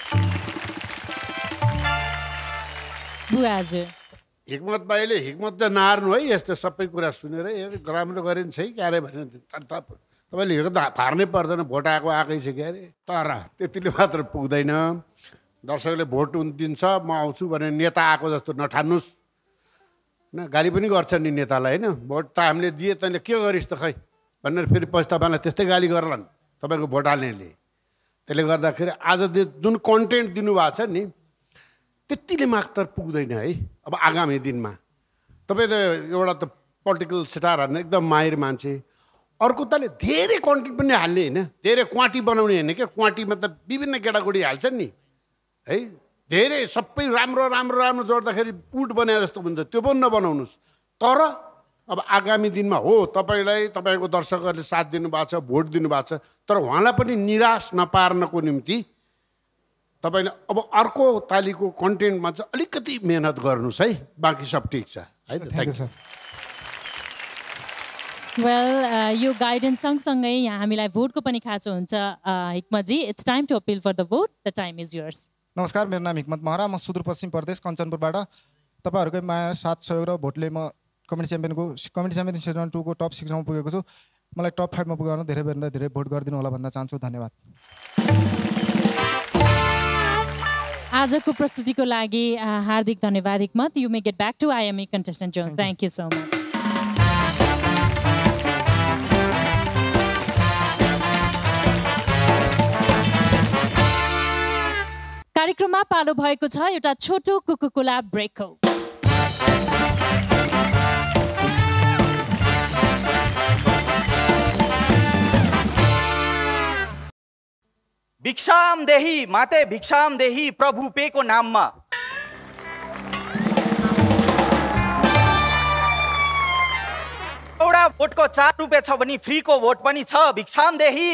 हिक्मत बाईले हिक्मत त नहार्नु है, यस्तो सबै कुरा सुनेर राम्रो गरिन्छ है क्यारे भने तपाईँले हिक्मत हार्नै पर्दैन, भोट आएको आएकै छ क्यारे। तर त्यतिले मात्र पुग्दैन, दर्शकले भोट दिन्छ म आउँछु भने नेता आएको जस्तो नठान्नुहोस् होइन। गाली पनि गर्छ नि नेतालाई होइन, भोट त हामीले दिए तैँले के गरिस् त खै भनेर फेरि पछि तपाईँलाई त्यस्तै गाली गर्लान् तपाईँको भोट हाल्नेले। त्यसले गर्दाखेरि आज जुन कन्टेन्ट दिनुभएको छ नि त्यतिले मात्र पुग्दैन है। अब आगामी दिनमा तपाईँ त एउटा त पोलिटिकल स्टार हाल्ने एकदम माहिर मान्छे, अर्को तले धेरै कन्टेन्ट पनि हाल्ने होइन, धेरै क्वान्टी बनाउने होइन क्या। क्वान्टी मतलब विभिन्न केटाकेटी हाल्छन् नि है, धेरै सबै राम्रो राम्रो राम्रो जोड्दाखेरि पुट बनाए जस्तो हुन्छ, त्यो पनि नबनाउनुहोस्। तर अब आगामी दिनमा हो तपाईँलाई तपाईँको दर्शकहरूले साथ दिनुभएको छ, भोट दिनुभएको छ, तर उहाँलाई पनि निराश नपार्नको निम्ति तपाईँले अब अर्को तालीको कन्टेन्टमा चाहिँ अलिकति मेहनत गर्नुहोस् है, बाँकी सब ठिक छ है त। Thank you. वेल यो गाइडेन्स सँगसँगै यहाँ हामीलाई भोटको पनि खाँचो हुन्छ। Hikmatji, it's time to appeal for the vote, the time is yours. नमस्कार, मेरो नाम हिक्मत महरा, म सुदूरपश्चिम प्रदेश कञ्चनपुरबाट। तपाईँहरूकै माया साथ सहयोग र भोटले म कमेडी च्याम्पियनको कमेडी च्याम्पियन सिजन टू को टप सिक्समा पुगेको छु मलाई टप फाइभमा पुगाउन धेरै भन्दा धेरै भोट गरिदिनु होला भन्न चाहन्छु धन्यवाद आजको प्रस्तुतिको लागि हार्दिक धन्यवाद Hikmat you may get back to IME contestant zone thank you so much कार्यक्रममा पालो भएको छ एउटा छोटो कोकोकोला ब्रेकको भिक्षाम देही माते भिक्षाम देही प्रभु पेको नाममा एउटा भोटको चार रुपियाँ छ भने फ्रीको भोट पनि छ भिक्षाम देही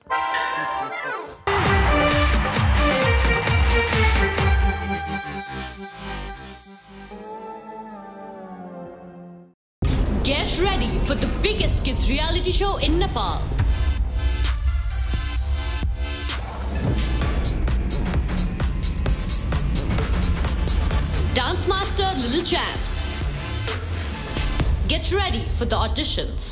Get ready for the biggest kids reality show in Nepal. Dance Master Little Champs. Get ready for the auditions.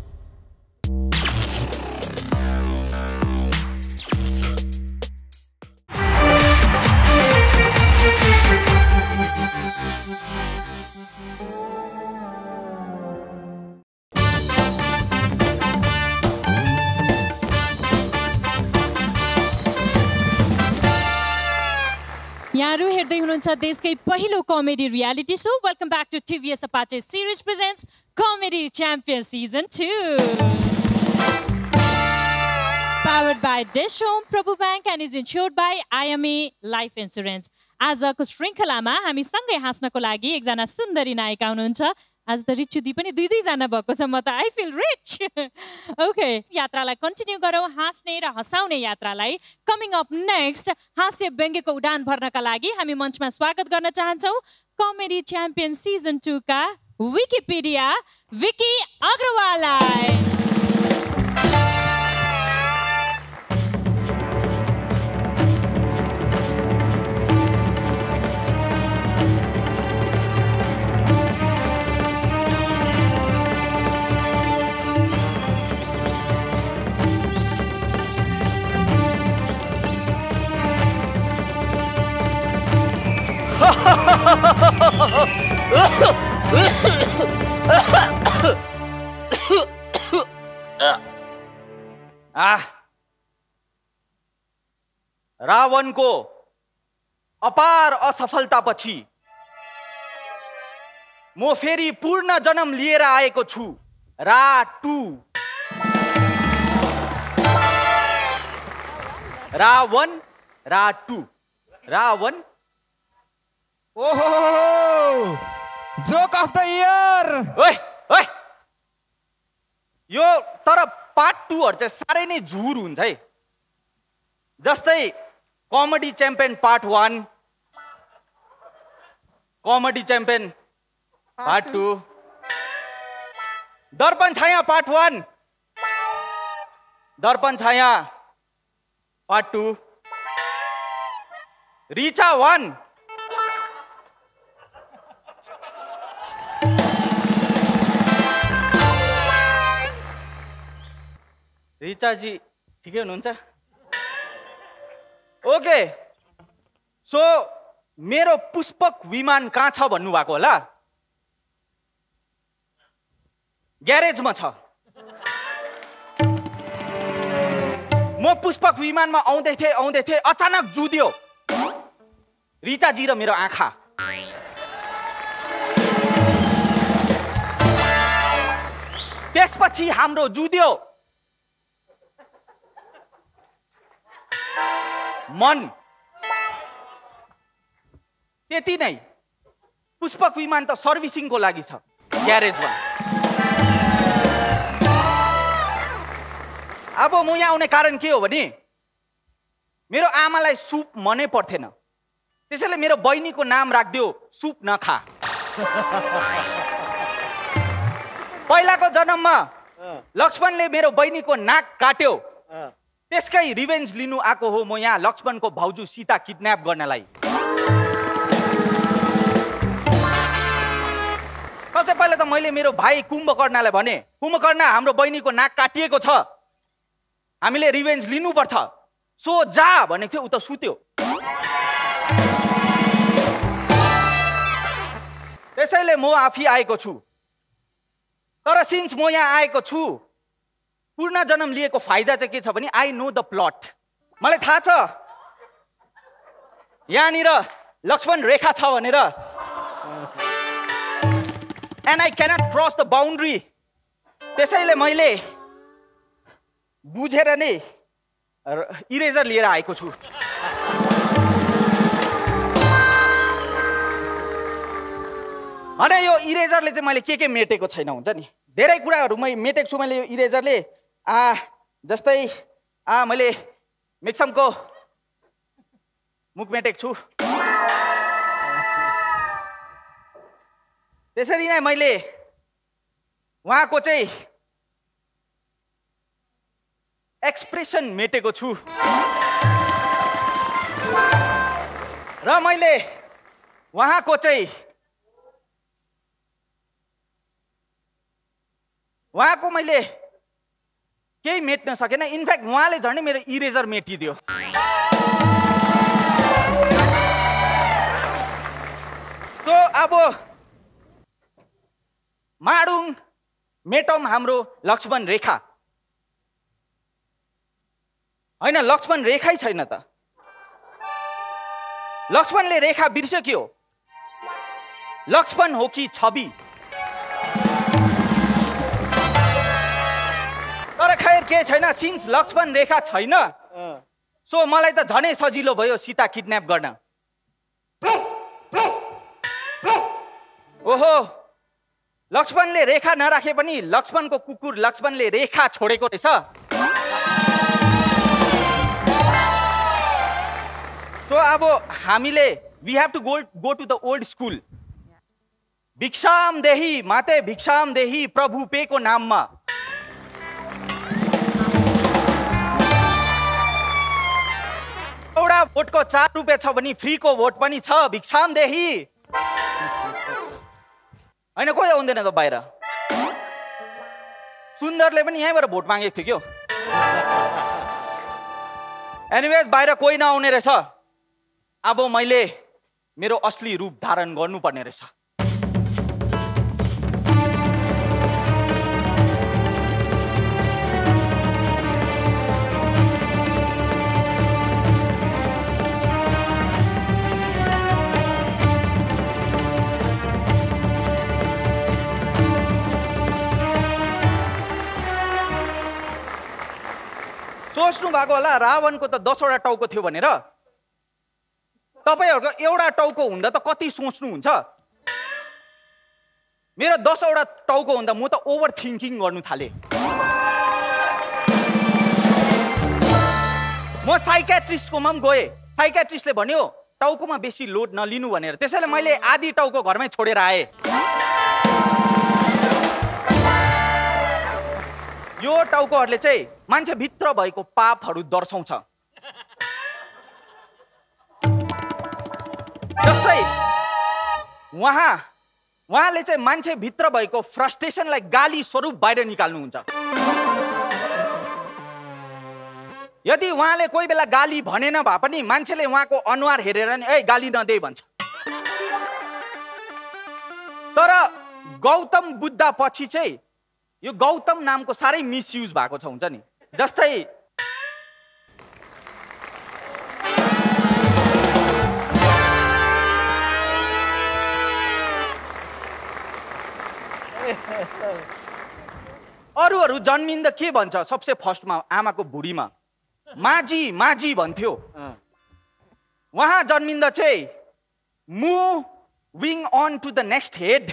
यहाँहरु हेर्दै हुनुहुन्छ देशकै पहिलो comedy reality show welcome back to TVS Apache series presents comedy champion season two powered by Dish Home, Prabhu Bank and is insured by I M A Life Insurance. आजको श्रृङ्खलामा हामी सँगै हाँस्नको लागि एकजना सुन्दरी नायिका हुनुहुन्छ आज त रिचुदी पनि दुई दुई जना भएको छ म त आई फिल रिच ओके यात्रालाई कन्टिन्यू गरौँ हाँस्ने र हँसाउने यात्रालाई कमिङ अप नेक्स्ट हास्य व्यङ्ग्यको उडान भर्नका लागि हामी मञ्चमा स्वागत गर्न चाहन्छौँ कमेडी च्याम्पियन सिजन टू का विकिपीडिया विकी अग्रवाललाई आह रावणको अपार असफलतापछि म फेरि पूर्ण जन्म लिएर आएको छु रा टू रावण रा टू रावण ओहो जोक अफ द इयर ओए ओए यो तर पार्ट टू हरु चाहिँ सारै नै झुर हुन्छ है जस्तै comedy champion part one comedy champion part two Darpan Chhaya part one Darpan Chhaya part two Richa one Richa ji ठिकै हुनुहुन्छ ओके सो मेरो पुष्पक विमान कहाँ छ भन्नु भएको होला ग्यारेजमा छ म पुष्पक विमानमा आउँदै थिएँ आउँदै थिएँ अचानक जुध्यो रिचा जी र मेरो आँखा त्यसपछि हाम्रो जुध्यो मन त्यति नै पुष्पक विमान त सर्भिसिङको लागि छ ग्यारेजमा अब म यहाँ आउने कारण के हो भने मेरो आमालाई सुप मनै पर्थेन त्यसैले मेरो बहिनीको नाम राखिदियो सुप नखा पहिलाको जन्ममा लक्ष्मणले मेरो बहिनीको नाक काट्यो त्यसकै रिभेन्ज लिनु आएको हो म यहाँ लक्ष्मणको भाउजू सीता किडन्याप गर्नलाई सबसे पहिला त मैले मेरो भाइ कुम्भकर्णलाई भने, कुम्भकर्ण हाम्रो बहिनीको नाक काटिएको छ, हामीले रिभेन्ज लिनुपर्छ, सो जा भनेको थियो, उ त सुत्यो। त्यसैले म आफै आएको छु। तर सिन्स म यहाँ आएको छु, पूर्ण जन्म लिएको फाइदा चाहिँ के छ भने आई नो द प्लट। मलाई थाहा छ यहाँनिर लक्ष्मण रेखा छ भनेर, and I cannot cross the boundary. त्यसैले मैले बुझेर नै इरेजर लिएर आएको छु। अनि यो इरेजरले चाहिँ मैले के के मेटेको छैन हुन्छ नि, धेरै कुराहरू मैले मेटेको छु। मैले यो इरेजरले आ जस्तै आ मैले मिक्समको मुख मेटेको छु, त्यसरी नै मैले उहाँको चाहिँ एक्सप्रेसन मेटेको छु र मैले उहाँको चाहिँ उहाँको मैले केही मेट्न सकेन। इनफ्याक्ट उहाँले झन् मेरो इरेजर मेटिदियो। सो अब माडुङ मेटम हाम्रो लक्ष्मण रेखा होइन, लक्ष्मण रेखै छैन त। लक्ष्मणले रेखा बिर्स्यो, लक्ष्मण हो कि छवि। तर खैर के छैन, सिन्स लक्ष्मण रेखा छैन, सो मलाई त झनै सजिलो भयो सीता किडन्याप गर्न। ओहो, लक्ष्मणले रेखा नराखे पनि लक्ष्मणको कुकुर लक्ष्मणले रेखा छोडेको रहेछ। सो अब हामीले we have to go go to the old school. भिक्षाम देही माते भिक्षाम देही प्रभु पेको नाममा। एउटा भोटको चार रुपियाँ छ भने फ्रीको भोट पनि छ, भिक्षाम देही। होइन कोही आउँदैन त बाहिर। सुन्दरले पनि यहीँबाट भोट मागेको थियो क्या। एनिवेज बाहिर कोही नआउने रहेछ। अब मैले मेरो असली रूप धारण गर्नुपर्ने रहेछ। सोच्नु भएको होला रावणको त दसवटा टाउको थियो भनेर। तपाईहरुको एउटा टाउको हुँदा त कति सोच्नुहुन्छ? मेरो दसवटा टाउको हुँदा म त ओभर थिंकिङ गर्नु थाले। म साइकियाट्रिस्टकोमा पनि गए। साइकियाट्रिस्टले भन्यो टाउकोमा बेसी लोड नलिनु भनेर। त्यसैले मैले आधी टाउको घरमै छोडेर आए। यो टाउकोहरुले चाहिँ मान्छे भित्र भएको पापहरु दर्शाउँछ। जस्तै उहाँ उहाँले चाहिँ मान्छे भित्र भएको फ्रस्ट्रेसनलाई गाली स्वरूप बाहिर निकाल्नुहुन्छ। यदि उहाँले कोही बेला गाली भनेन भए पनि मान्छेले उहाँको अनुहार हेरेर नि ए गाली नदे भन्छ। तर गौतम बुद्ध पछि चाहिँ यो गौतम नामको सारै मिसयुज भएको छ हुन्छ नि। जस्तै अरूहरू जन्मिँदा के भन्छ सबसे फर्स्टमा आमाको भुडीमा माजी माजी भन्थ्यो। उहाँ जन्मिँदा चाहिँ moving on to the next head.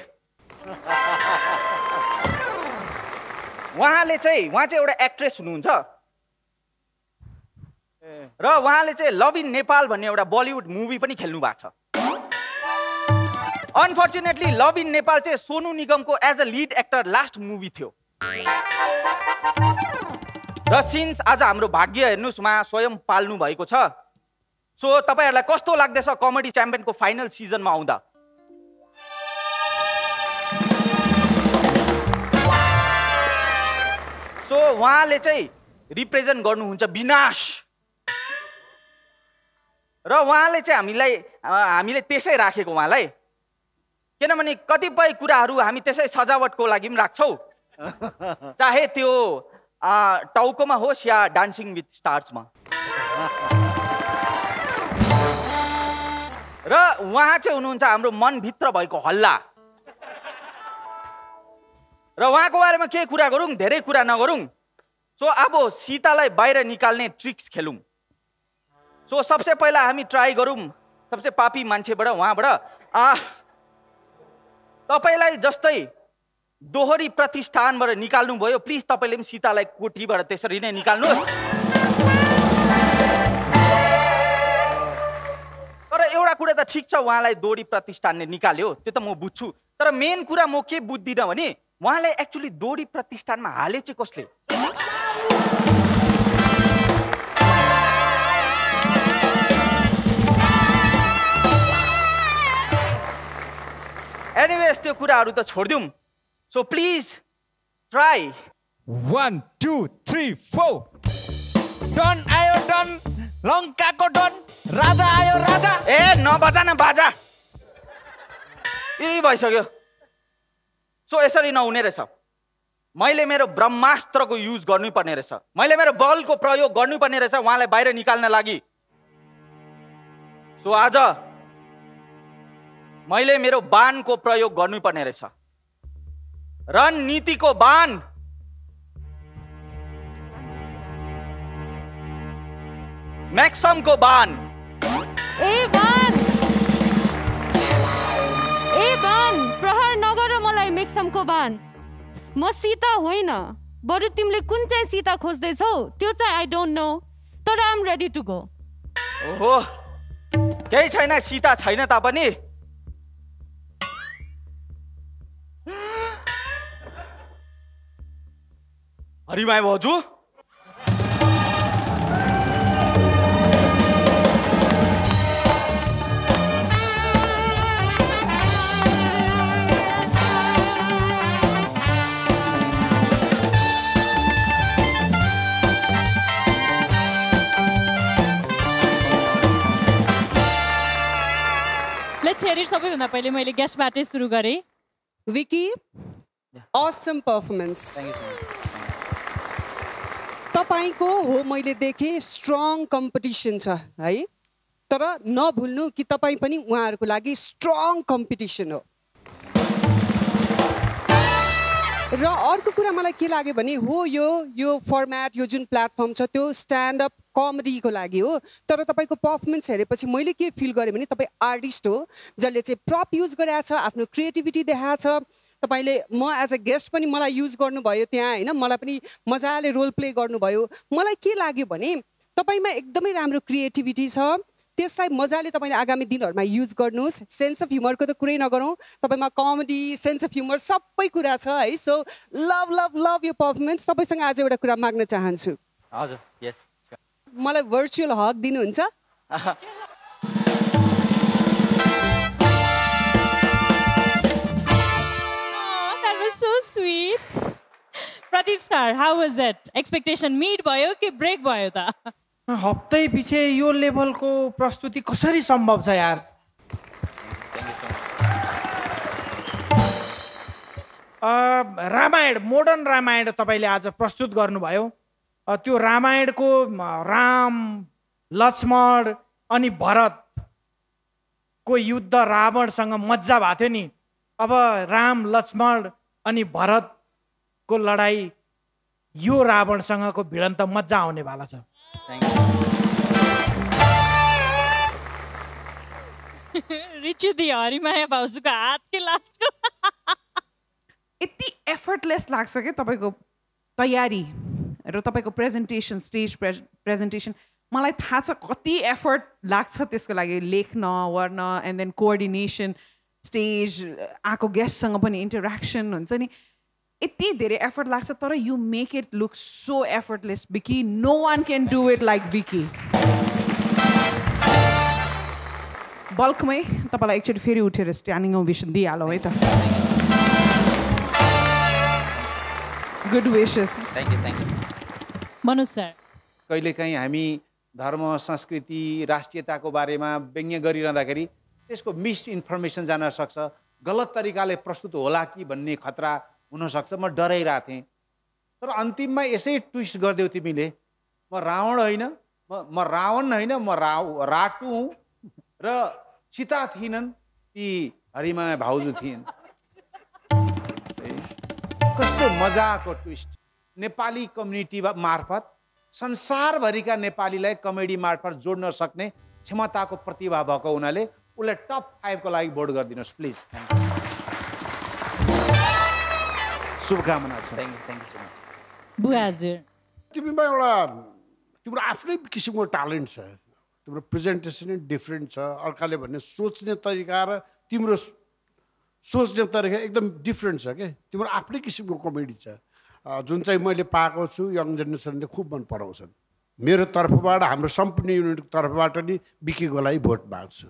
उहाँले चाहिँ उहाँ चाहिँ एउटा एक्ट्रेस हुनुहुन्छ र उहाँले चाहिँ लभ इन नेपाल भन्ने एउटा बलिउड मुभी पनि खेल्नु भएको छ। अनफर्चुनेटली लभ इन नेपाल चाहिँ सोनू निगमको as a lead actor last movie थियो। र सिन्स आज हाम्रो भाग्य हेर्नुस् उहाँ स्वयं पाल्नु भएको छ। सो तपाईहरुलाई कस्तो लाग्दैछ कमेडी च्याम्पियनको फाइनल सिजनमा आउँदा? उहाँले चाहिँ रिप्रेजेन्ट गर्नुहुन्छ विनाश र उहाँले चाहिँ हामीलाई हामीले त्यसै राखेको उहाँलाई किनभने कतिपय कुराहरू हामी त्यसै सजावटको लागि पनि राख्छौँ चाहे त्यो टाउकोमा होस् या डान्सिङ विथ स्टार्समा र उहाँ चाहिँ हुनुहुन्छ हाम्रो मनभित्र भएको हल्ला र उहाँको बारेमा के कुरा गरौँ धेरै कुरा नगरौँ सो अब सीतालाई बाहिर निकाल्ने ट्रिक्स खेलौँ सो सबसे पहिला हामी ट्राई गरौँ सबसे पापी मान्छेबाट उहाँबाट तपाईलाई जस्तै दोहोरी प्रतिष्ठानबाट निकाल्नु भयो प्लिज तपाईले पनि सीतालाई कोठीबाट त्यसरी नै निकाल्नुहोस् तर एउटा कुरा त ठिक छ उहाँलाई दोहोरी प्रतिष्ठानले निकाल्यो त्यो त म बुझ्छु तर मेन कुरा म के बुझ्दिनँ भने उहाँलाई एक्चुअली दोहोरी प्रतिष्ठानमा हाले चाहिँ कसले एनीवेज त्यो कुराहरू त छोड्दिउँ so please try one two three four don आयो डन लङ्काको डन राजा आयो राजा ए नबजा न बाजा यही भइसक्यो सो यसरी नहुने रहेछ मैले मेरो ब्रह्मास्त्रको युज गर्नुपर्ने रहेछ मैले मेरो बलको प्रयोग गर्नुपर्ने रहेछ उहाँलाई बाहिर निकाल्न लागि सो आज मैले मेरो बाणको प्रयोग गर्नुपर्ने रहेछ रणनीतिको बाण मैक्समको बाण ए बाण ए बाण प्रहार नगर मलाई मैक्समको बाण म सीता होइन बरु तिमीले कुन चाहिँ सीता खोज्दैछौ त्यो चाहिँ आई डोन्ट नो तर I am ready to go ओहो केही छैन सीता छैन तापनि हरिमाई भाउजू लेट्स हियर इट सबैभन्दा पहिले मैले गेस्टबाटै सुरु गरेँ विकी awesome performance तपाईको हो मैले देखेँ स्ट्रङ कम्पिटिसन छ है तर नभुल्नु कि तपाईँ पनि उहाँहरूको लागि स्ट्रङ कम्पिटिसन हो र अर्को कुरा मलाई के लाग्यो भने हो यो यो फर्मेट यो जुन प्लेटफर्म छ त्यो स्ट्यान्ड अप कमेडीको लागि हो तर तपाईँको पर्फर्मेन्स हेरेपछि मैले के फिल गरेँ भने तपाईँ आर्टिस्ट हो जसले चाहिँ प्रप युज गरेको छ आफ्नो क्रिएटिभिटी देखाएको छ तपाईले म एज अ गेस्ट पनि मलाई युज गर्नुभयो त्यहाँ हैन मलाई पनि मजाले रोल प्ले गर्नुभयो मलाई के लाग्यो भने तपाईमा एकदमै राम्रो क्रिएटिभिटी छ त्यसलाई मजाले तपाईले आगामी दिनहरुमा युज गर्नुस् सेन्स अफ ह्युमरको त कुरै नगरौँ तपाईमा कमेडी सेन्स अफ ह्युमर सबै कुरा छ है सो लभ लभ लभ यो पर्फर्मेन्स तपाईसँग आज एउटा कुरा माग्न चाहन्छु हजुर यस मलाई भर्चुअल हग दिनुहुन्छ So sweet. Pradeep sir, how was it? Expectation meet भयो कि break भयो त? हप्तै पछि यो लेभलको प्रस्तुति कसरी सम्भव छ यार? रामायण मोडर्न रामायण तपाईले आज प्रस्तुत गर्नुभयो त्यो रामायणको राम लक्ष्मण अनि भरत को युद्ध रावणसँग मजा भएको थियो नि अब राम लक्ष्मण अनि भरतको लडाई यो रावणसँगको भिडन्त मजा आउने वाला छ रिचु दी हरिमाया भाउजूको हात के लास्टको यति एफर्टलेस लाग्छ के तपाईको तयारी र तपाईको प्रेजेन्टेसन स्टेज प्रेजेन्टेसन मलाई थाहा छ कति एफर्ट लाग्छ त्यसको लागि लेख्न वर्ण एन्ड देन कोअर्डिनेसन स्टेज आको गेस्टसँग पनि इन्टरेक्सन हुन्छ नि यति धेरै एफर्ट लाग्छ तर you make it look so effortless Vicky no one can do it like Vicky बल्कमै तपाईँलाई एकचोटि फेरि उठेर स्ट्यान्डिङ ओभेसन दिइहालौँ है त good wishes thank you thank you Manoj sir कहिलेकाहीँ हामी धर्म संस्कृति राष्ट्रियताको बारेमा व्यङ्ग्य गरिरहँदाखेरि त्यसको मिस इन्फर्मेसन जान सक्छ, गलत तरिकाले प्रस्तुत होला कि भन्ने खतरा हुनसक्छ। म डराइरहेको थिएँ, तर अन्तिममा यसै ट्विस्ट गरिदेऊ तिमीले। म रावण होइन, म म रावण होइन, म राव राटु हुँ र सीता थिएनन्, ती हरिमाया भाउजू थिइन्। कस्तो मजाको ट्विस्ट। नेपाली कम्युनिटी मार्फत संसारभरिका नेपालीलाई कमेडी मार्फत जोड्न सक्ने क्षमताको प्रतिभा भएको हुनाले उसलाई टप फाइभको लागि भोट गरिदिनुहोस् प्लिज। शुभकामना छ। थ्याङ्क यू थ्याङ्क यू बुवा हजुर तिमीमा एउटा तिम्रो आफ्नै किसिमको ट्यालेन्ट छ, तिम्रो प्रेजेन्टेसन नै डिफ्रेन्ट छ। अर्काले भन्ने सोच्ने तरिका र तिम्रो सोच्ने तरिका एकदम डिफ्रेन्ट छ के। तिम्रो आफ्नै किसिमको कमेडी छ जुन चाहिँ मैले पाएको छु, यङ जेनेरेसनले खुब मन पराउँछन्। मेरो तर्फबाट, हाम्रो सम्पूर्ण युनिटको तर्फबाट नि बिकी गोलाई भोट माग्छु।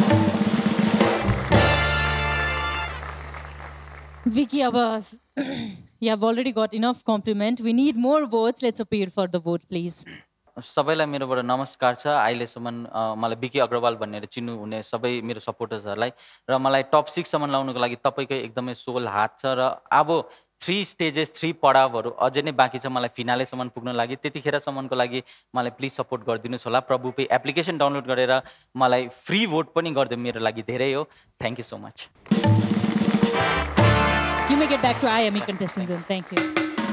Vicky, Abbas, you have already got enough compliment. We need more votes. Let's appeal for the vote, please. सबैलाई मेरोबाट नमस्कार छ। अहिलेसम्म मलाई बिकी अग्रवाल भनेर चिन्नु हुने सबै मेरो सपोर्टर्सहरूलाई र मलाई टप सिक्ससम्म ल्याउनुको लागि तपाईँकै एकदमै सोल हात छ। र अब थ्री स्टेजेस थ्री पडावहरू अझै नै बाँकी छ मलाई फिनालेसम्म पुग्न लागि। त्यतिखेरसम्मको लागि मलाई प्लिज सपोर्ट गरिदिनुहोस् होला। प्रभु पे एप्लिकेसन डाउनलोड गरेर मलाई फ्री भोट पनि गरिदिनु मेरो लागि धेरै हो। Thank you so much. You may get back to I M E contestant room. Thank you.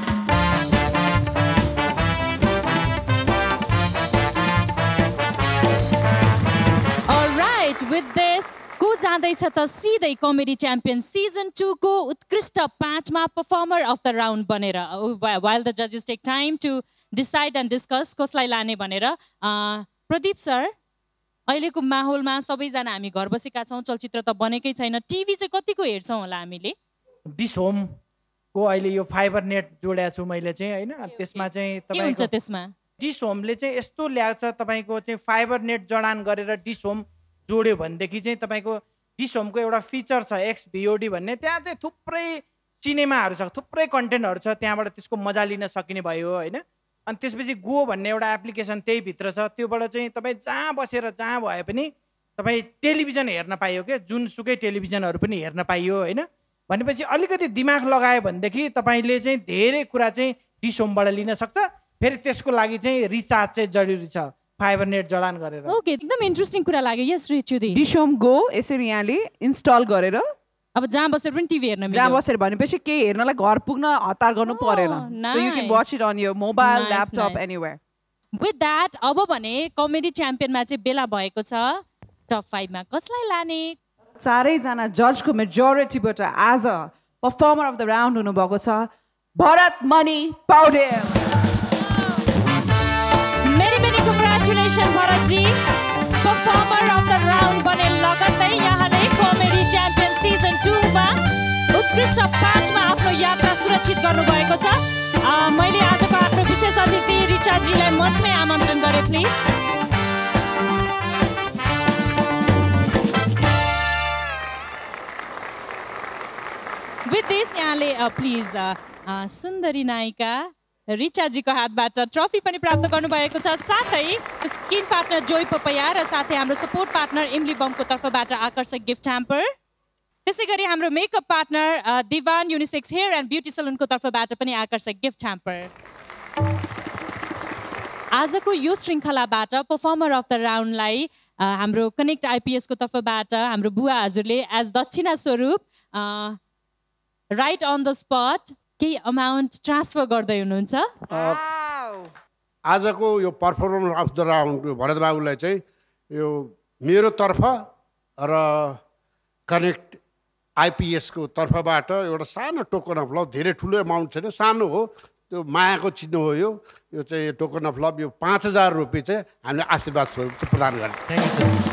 All right, with this, को जाँदैछ त सिधै कमेडी च्याम्पियन सिजन टू को उत्कृष्ट पाँचमा परफर्मर अफ द राउन्ड बनेर। While the judges take time to decide and discuss कसलाई लाने भनेर, प्रदीप सर अहिलेको माहौलमा सबैजना हामी घर बसेका छौँ, चलचित्र त बनेकै छैन, टिभी चाहिँ कतिको हेर्छौँ होला हामीले? डिस होमको अहिले यो फाइबर नेट जोडेको छु मैले चाहिँ होइन। त्यसमा चाहिँ के हुन्छ त्यसमा? डिस होमले चाहिँ यस्तो ल्याउँछ तपाईँको चाहिँ फाइबर नेट जडान गरेर डिस होम जोड्यो भनेदेखि चाहिँ तपाईँको डिस होमको एउटा फिचर छ एक्स भिओडी भन्ने, त्यहाँ चाहिँ थुप्रै सिनेमाहरू छ, थुप्रै कन्टेन्टहरू छ, त्यहाँबाट त्यसको मजा लिन सकिने भयो होइन। अनि त्यसपछि गो भन्ने एउटा एप्लिकेसन त्यही भित्र छ, त्योबाट चाहिँ तपाईँ जहाँ बसेर जहाँ भए पनि तपाईँ टेलिभिजन हेर्न पाइयो क्या, जुनसुकै टेलिभिजनहरू पनि हेर्न पाइयो होइन। भनेपछि अलिकति दिमाग लगायो भनेदेखि तपाईँले चाहिँ धेरै कुरा चाहिँ डिस होमबाट लिन सक्छ। फेरि त्यसको लागि चाहिँ रिचार्ज चाहिँ जरुरी छ फाइबर नेट जडान गरेर। ओके, एकदम इन्ट्रेस्टिङ कुरा लाग्यो। यस रिचुदी, डिस होम गो यसरी यहाँले इन्स्टल गरेर अब जहाँ बसेर पनि टिभी हेर्न मिल्यो। जहाँ बसेर भनेपछि केही हेर्नलाई घर पुग्न हतार गर्नु परेन। So you can watch it on your mobile, laptop, anywhere. With that अब भने कमेडी च्याम्पियनमा चाहिँ बेला भएको छ। टप फाइभमा कसलाई लाने? चारैजना जजको मेजोरिटीबाट as a performer of the round हुनुभएको छ Bharat Mani Paudel. Many many congratulation भरतजी, परफर्मर अफ द राउन्ड बने लगत्तै यहाँले कमेडी च्याम्पियन सिजन टूमा उत्कृष्ट पाँचमा आफ्नो यात्रा सुरक्षित गर्नुभएको छ। मैले आजको आफ्नो विशेष अतिथि रिचाजीलाई मञ्चमै आमन्त्रण गरेँ प्लिज। With this, यहाँले प्लिज सुन्दरी नायिका रिचाजीको हातबाट ट्रफी पनि प्राप्त गर्नुभएको छ, साथै स्किन पार्टनर जोय पपैया र साथै हाम्रो सपोर्ट पार्टनर इमली बमको तर्फबाट आकर्षक गिफ्ट ह्याम्पर। त्यसै गरी हाम्रो makeup partner Diwan unisex hair and beauty सलुनको तर्फबाट पनि आकर्षक गिफ्ट ह्याम्पर। आजको यो श्रृङ्खलाबाट परफर्मर अफ द राउन्डलाई हाम्रो कनेक्ट आइपिएसको तर्फबाट हाम्रो बुवा हजुरले एज दक्षिणा स्वरूप राइट अन द स्पट केही अमाउन्ट ट्रान्सफर गर्दै हुनुहुन्छ। आजको यो performer of the round Bharat बाबुलाई चाहिँ यो मेरो तर्फ र कनेक्ट आइपिएसको तर्फबाट एउटा सानो टोकन अफ लभ, धेरै ठुलो एमाउन्ट छैन, सानो हो, त्यो मायाको चिन्ह हो। यो यो चाहिँ टोकन अफ लभ यो पाँच हजार रुपियाँ चाहिँ हामीले आशीर्वाद स्वरूप प्रदान गर्छ। Thank you sir.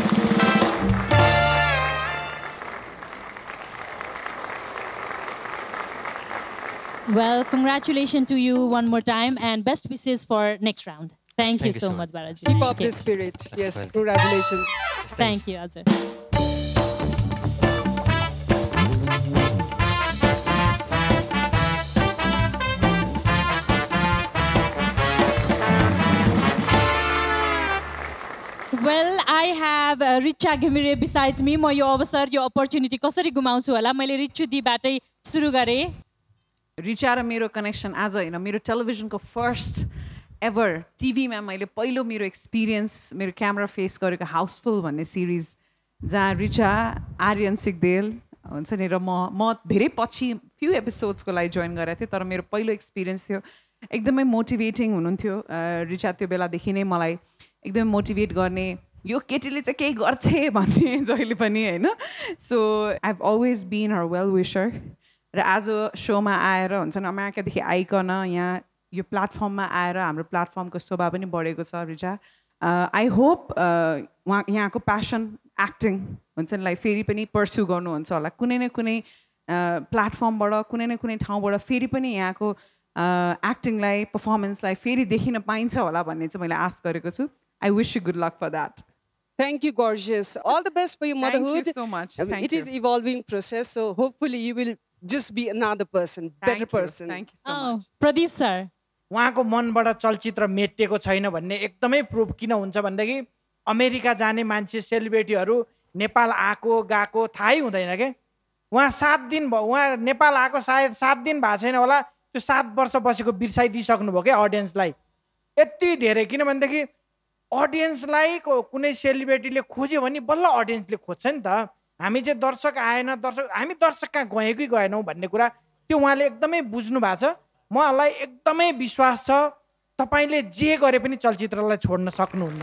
Well, congratulations to you one more time and best wishes for next round. Thank, Thank you, you so much, Balaji. Keep up this spirit. Yes, yes, congratulations. Thank you, Azhar. have uh, Richa Ghimire besides me. म यो अवसर यो opportunity कसरी गुमाउँछु होला. मैले रिचु दिबाटै सुरु गरेँ. रिचा र मेरो कनेक्सन आज होइन, मेरो टेलिभिजनको फर्स्ट एभर टिभीमा मैले पहिलो मेरो एक्सपिरियन्स मेरो क्यामेरा फेस गरेको हाउसफुल भन्ने सिरिज जहाँ रिचा आर्यन सिग्देल हुन्छ नि र म म धेरै पछि फ्यु एपिसोड्सको लागि जोइन गरेको थिएँ, तर मेरो पहिलो एक्सपिरियन्स थियो. एकदमै मोटिभेटिङ हुनुहुन्थ्यो रिचा. त्यो बेलादेखि नै मलाई एकदमै मोटिभेट गर्ने, यो केटीले चाहिँ केही गर्छ भन्ने जहिले पनि होइन. So I have always been her well wisher. र आज सोमा आएर हुन्छ नि अमेरिकादेखि आइकन यहाँ यो प्लेटफर्ममा आएर हाम्रो प्लेटफर्मको शोभा पनि बढेको छ रिचा. आई होप उहाँ यहाँको प्यासन एक्टिङ हुन्छ नि लाई फेरि पनि पर्स्यु गर्नुहुन्छ होला. कुनै न कुनै प्लेटफर्मबाट कुनै न कुनै ठाउँबाट फेरि पनि यहाँको एक्टिङलाई पर्फर्मेन्सलाई फेरि देखिन पाइन्छ होला भन्ने चाहिँ मैले आश गरेको छु. I wish you good luck for that. Thank you, gorgeous. All the best for your motherhood. Thank you so much. Thank it you. is evolving process, so hopefully you will just be another person, Thank better you. person. Thank you so Oh, much. Pradeep sir. उहाँको मनबाट चलचित्र मेटिएको छैन भन्ने एकदमै proof किन हुन्छ भनेदेखि America जाने मान्छे सेलिब्रेटीहरू नेपाल आएको गएको थाहै हुँदैन के. उहाँ सात दिन भयो, उहाँ नेपाल आएको सायद सात दिन भएको छैन होला, त्यो सात वर्ष बसेको बिर्साइदिइसक्नुभयो क्या अडियन्सलाई. यति धेरै किनभनेदेखि अडियन्सलाई कुनै सेलिब्रेटीले खोज्यो भने बल्ल अडियन्सले खोज्छ नि त. हामी चाहिँ दर्शक आएन, दर्शक हामी दर्शक कहाँ गएँ कि गएनौँ भन्ने कुरा त्यो उहाँले एकदमै बुझ्नु भएको छ. मलाई एकदमै विश्वास छ तपाईँले जे गरे पनि चलचित्रलाई छोड्न सक्नुहुन्न.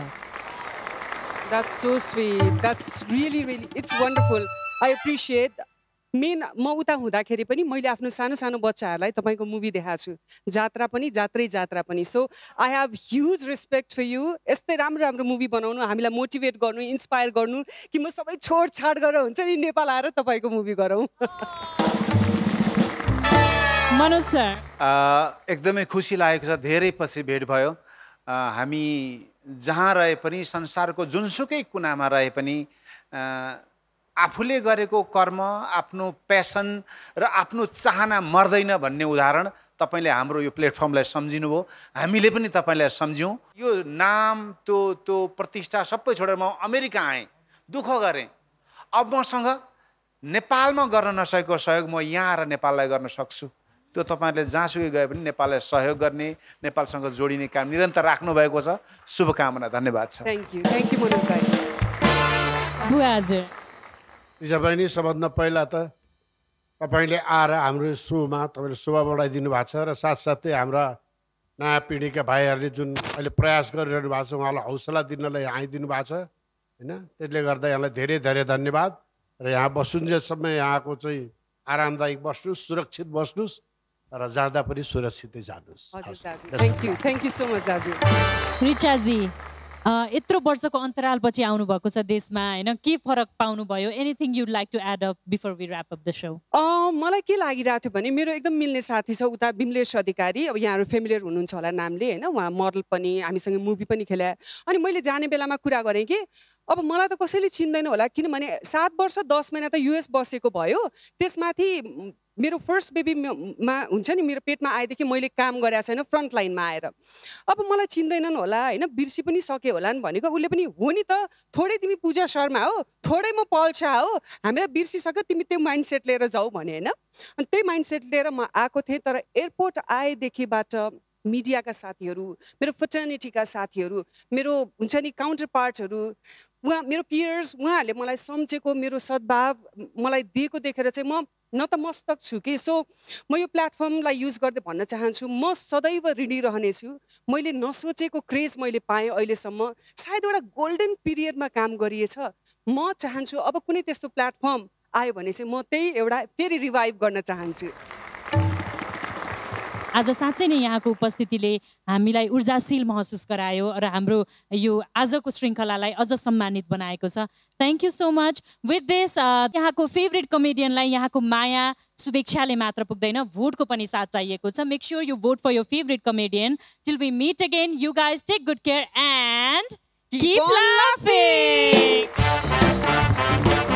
That's so sweet. That's really, really, it's wonderful. I appreciate. मेन म उता हुँदाखेरि पनि मैले आफ्नो सानो सानो बच्चाहरूलाई तपाईँको मुभी देखाएको छु. जात्रा पनि जात्रै जात्रा पनि. So I have huge respect for you. यस्तै राम्रो राम्रो मुभी बनाउनु, हामीलाई मोटिभेट गर्नु, इन्सपायर गर्नु कि म सबै छोडछाड गरेर हुन्छ नि नेपाल आएर तपाईँको मुभी गरौँ. मनोज सर. एकदमै खुसी लागेको छ. धेरै पछि भेट भयो. हामी जहाँ रहे पनि संसारको जुनसुकै कुनामा रहे पनि आफूले गरेको कर्म, आफ्नो प्यासन र आफ्नो चाहना मर्दैन भन्ने उदाहरण तपाईँले हाम्रो यो प्लेटफर्मलाई सम्झिनुभयो. हामीले पनि तपाईँलाई सम्झ्यौँ. यो नाम त्यो त्यो प्रतिष्ठा सबै छोडेर म अमेरिका आएँ, दुःख गरेँ. अब मसँग नेपालमा गर्न नसकेको सहयोग म यहाँ आएर नेपाललाई गर्न सक्छु. त्यो तपाईँहरूले जहाँसुकै गए पनि नेपाललाई सहयोग गर्ने, नेपालसँग जोडिने काम निरन्तर राख्नुभएको छ. शुभकामना. धन्यवाद छ. Thank you. Thank you Manoj भाइ. बुवा हजुर. रिचा बहिनी, सबभन्दा पहिला त तपाईँले आएर हाम्रो सोमा तपाईँले शोभा बढाइदिनु भएको छ र साथसाथै हाम्रा नयाँ पिँढीका भाइहरूले जुन अहिले प्रयास गरिरहनु भएको छ उहाँलाई हौसला दिनलाई आइदिनु भएको छ होइन. त्यसले गर्दा यहाँलाई धेरै धेरै धन्यवाद. र यहाँ बसुन्जेलसम्म यहाँको चाहिँ आरामदायक बस्नुहोस्, सुरक्षित बस्नुहोस् र जाँदा पनि सुरक्षितै जानुहोस्. हजुर दाजु. Thank you. Thank you so much दाजु. रिचाजी, यत्रो वर्षको अन्तरालपछि आउनुभएको छ देशमा होइन, के फरक पाउनुभयो? Anything you'd like to add up before we wrap up the show? मलाई के लागिरहेको थियो भने मेरो एकदम मिल्ने साथी छ उता बिमलेश अधिकारी. अब यहाँहरू फेमिलियर हुनुहुन्छ होला नामले होइन. उहाँ मोडल पनि, हामीसँग मुभी पनि खेलाए. अनि मैले जाने बेलामा कुरा गरेँ कि अब मलाई त कसैले चिन्दैन होला किनभने सात वर्ष दस महिना त युएस बसेको भयो. त्यसमाथि मेरो फर्स्ट बेबीमा हुन्छ नि मेरो पेटमा आएदेखि मैले काम गरेको छैन फ्रन्ट लाइनमा आएर. अब मलाई चिन्दैनन् होला होइन, बिर्सी पनि सके होला नि भनेको. उसले पनि हो नि त, थोरै तिमी पूजा शर्मा हो, थोरै म पल्छा हो, हामीलाई बिर्सिसक्यो, तिमी त्यो माइन्ड सेट लिएर जाऊ भने होइन. अनि त्यही माइन्ड सेट लिएर म आएको थिएँ. तर एयरपोर्ट आएदेखिबाट मिडियाका साथीहरू, मेरो फ्रेटर्निटीका साथीहरू, मेरो हुन्छ नि काउन्टर पार्टहरू, उहाँ मेरो पियर्स, उहाँहरूले मलाई सम्झेको, मेरो सद्भाव मलाई दिएको देखेर चाहिँ म नतमस्तक छु कि. सो म यो प्लेटफर्मलाई युज गर्दै भन्न चाहन्छु, म सदैव ऋणी रहनेछु. मैले नसोचेको क्रेज मैले पाएँ अहिलेसम्म. सायद एउटा गोल्डन पिरियडमा काम गरिएछ. म चाहन्छु अब कुनै त्यस्तो प्लेटफर्म आयो भने चाहिँ म त्यही एउटा फेरि रिभाइभ गर्न चाहन्छु. आज साँच्चै नै यहाँको उपस्थितिले हामीलाई ऊर्जाशील महसुस गरायो र हाम्रो यो आजको श्रृङ्खलालाई अझ सम्मानित बनाएको छ. Thank you so much. With this यहाँको फेभरेट कमेडियनलाई यहाँको माया शुभेच्छाले मात्र पुग्दैन, भोटको पनि साथ चाहिएको छ. Make sure you vote for your favourite comedian. Till we meet again, you guys take good care and keep लाफिङ.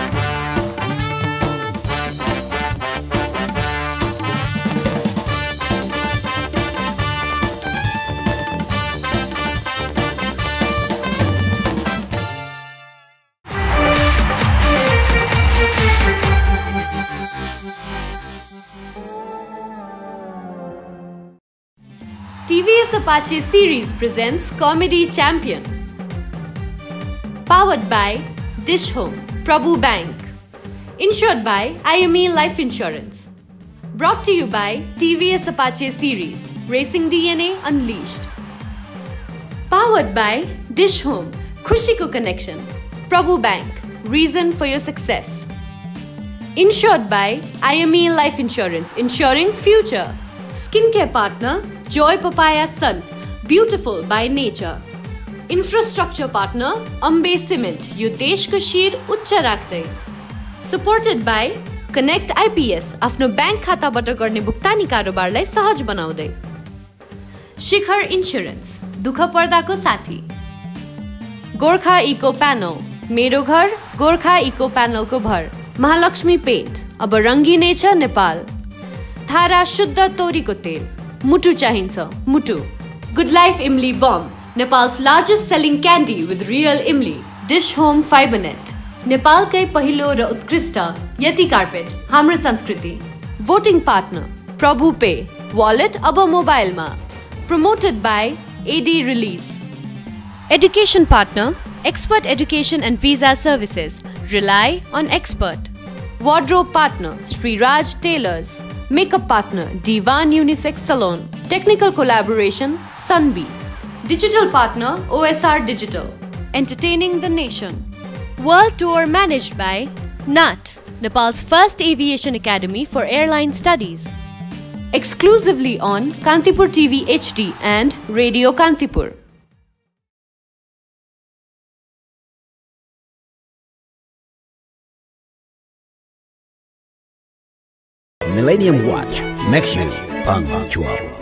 T V S Apache Series presents Comedy Champion. Powered by Dish Home, Prabhu Bank. Insured by I M E Life Insurance. Brought to you by T V S Apache Series, Racing D N A Unleashed. Powered by Dish Home, Khushi Ko Connection. Prabhu Bank, reason for your success. Insured by I M E Life Insurance, ensuring future. Skincare partner, Joy Papaya Sun, beautiful by nature. Infrastructure partner, Ambe Cement, यो देशको शिर उच्च राख्दै. Supported by Connect I P S, आफ्नो bank खाताबाट गर्ने भुक्तानी कारोबारलाई सहज बनाउँदै. शिखर इन्स्योरेन्स, दुःख पर्दाको साथी. गोर्खा इको प्यानल, मेरो घर गोर्खा इको प्यानलको भर. महालक्ष्मी पेन्ट, अब रङ्गिने छ नेपाल. थारा शुद्ध तोरीको तेल, मुटु चाहिन्छ मुटु. गुड लाइफ इमली बम, Nepal's largest selling candy with real imli. Dish Home Fibernet, नेपालकै पहिलो र उत्कृष्ट यति कार्पेट, हाम्रो संस्कृति. Voting partner, Prabhu Pay, wallet अब मोबाइलमा. Promoted by A D Release. Education partner, Expert Education and Visa Services. Rely on expert. Wardrobe partner, Sri Raj Tailors. Makeup partner, Divan Unisex Salon. Technical collaboration, Sunbee. Digital partner, O S R Digital. Entertaining the nation. World tour managed by N A T, Nepal's first aviation academy for airline studies. Exclusively on Kantipur T V H D and Radio Kantipur. Millennium Watch makes you punctual.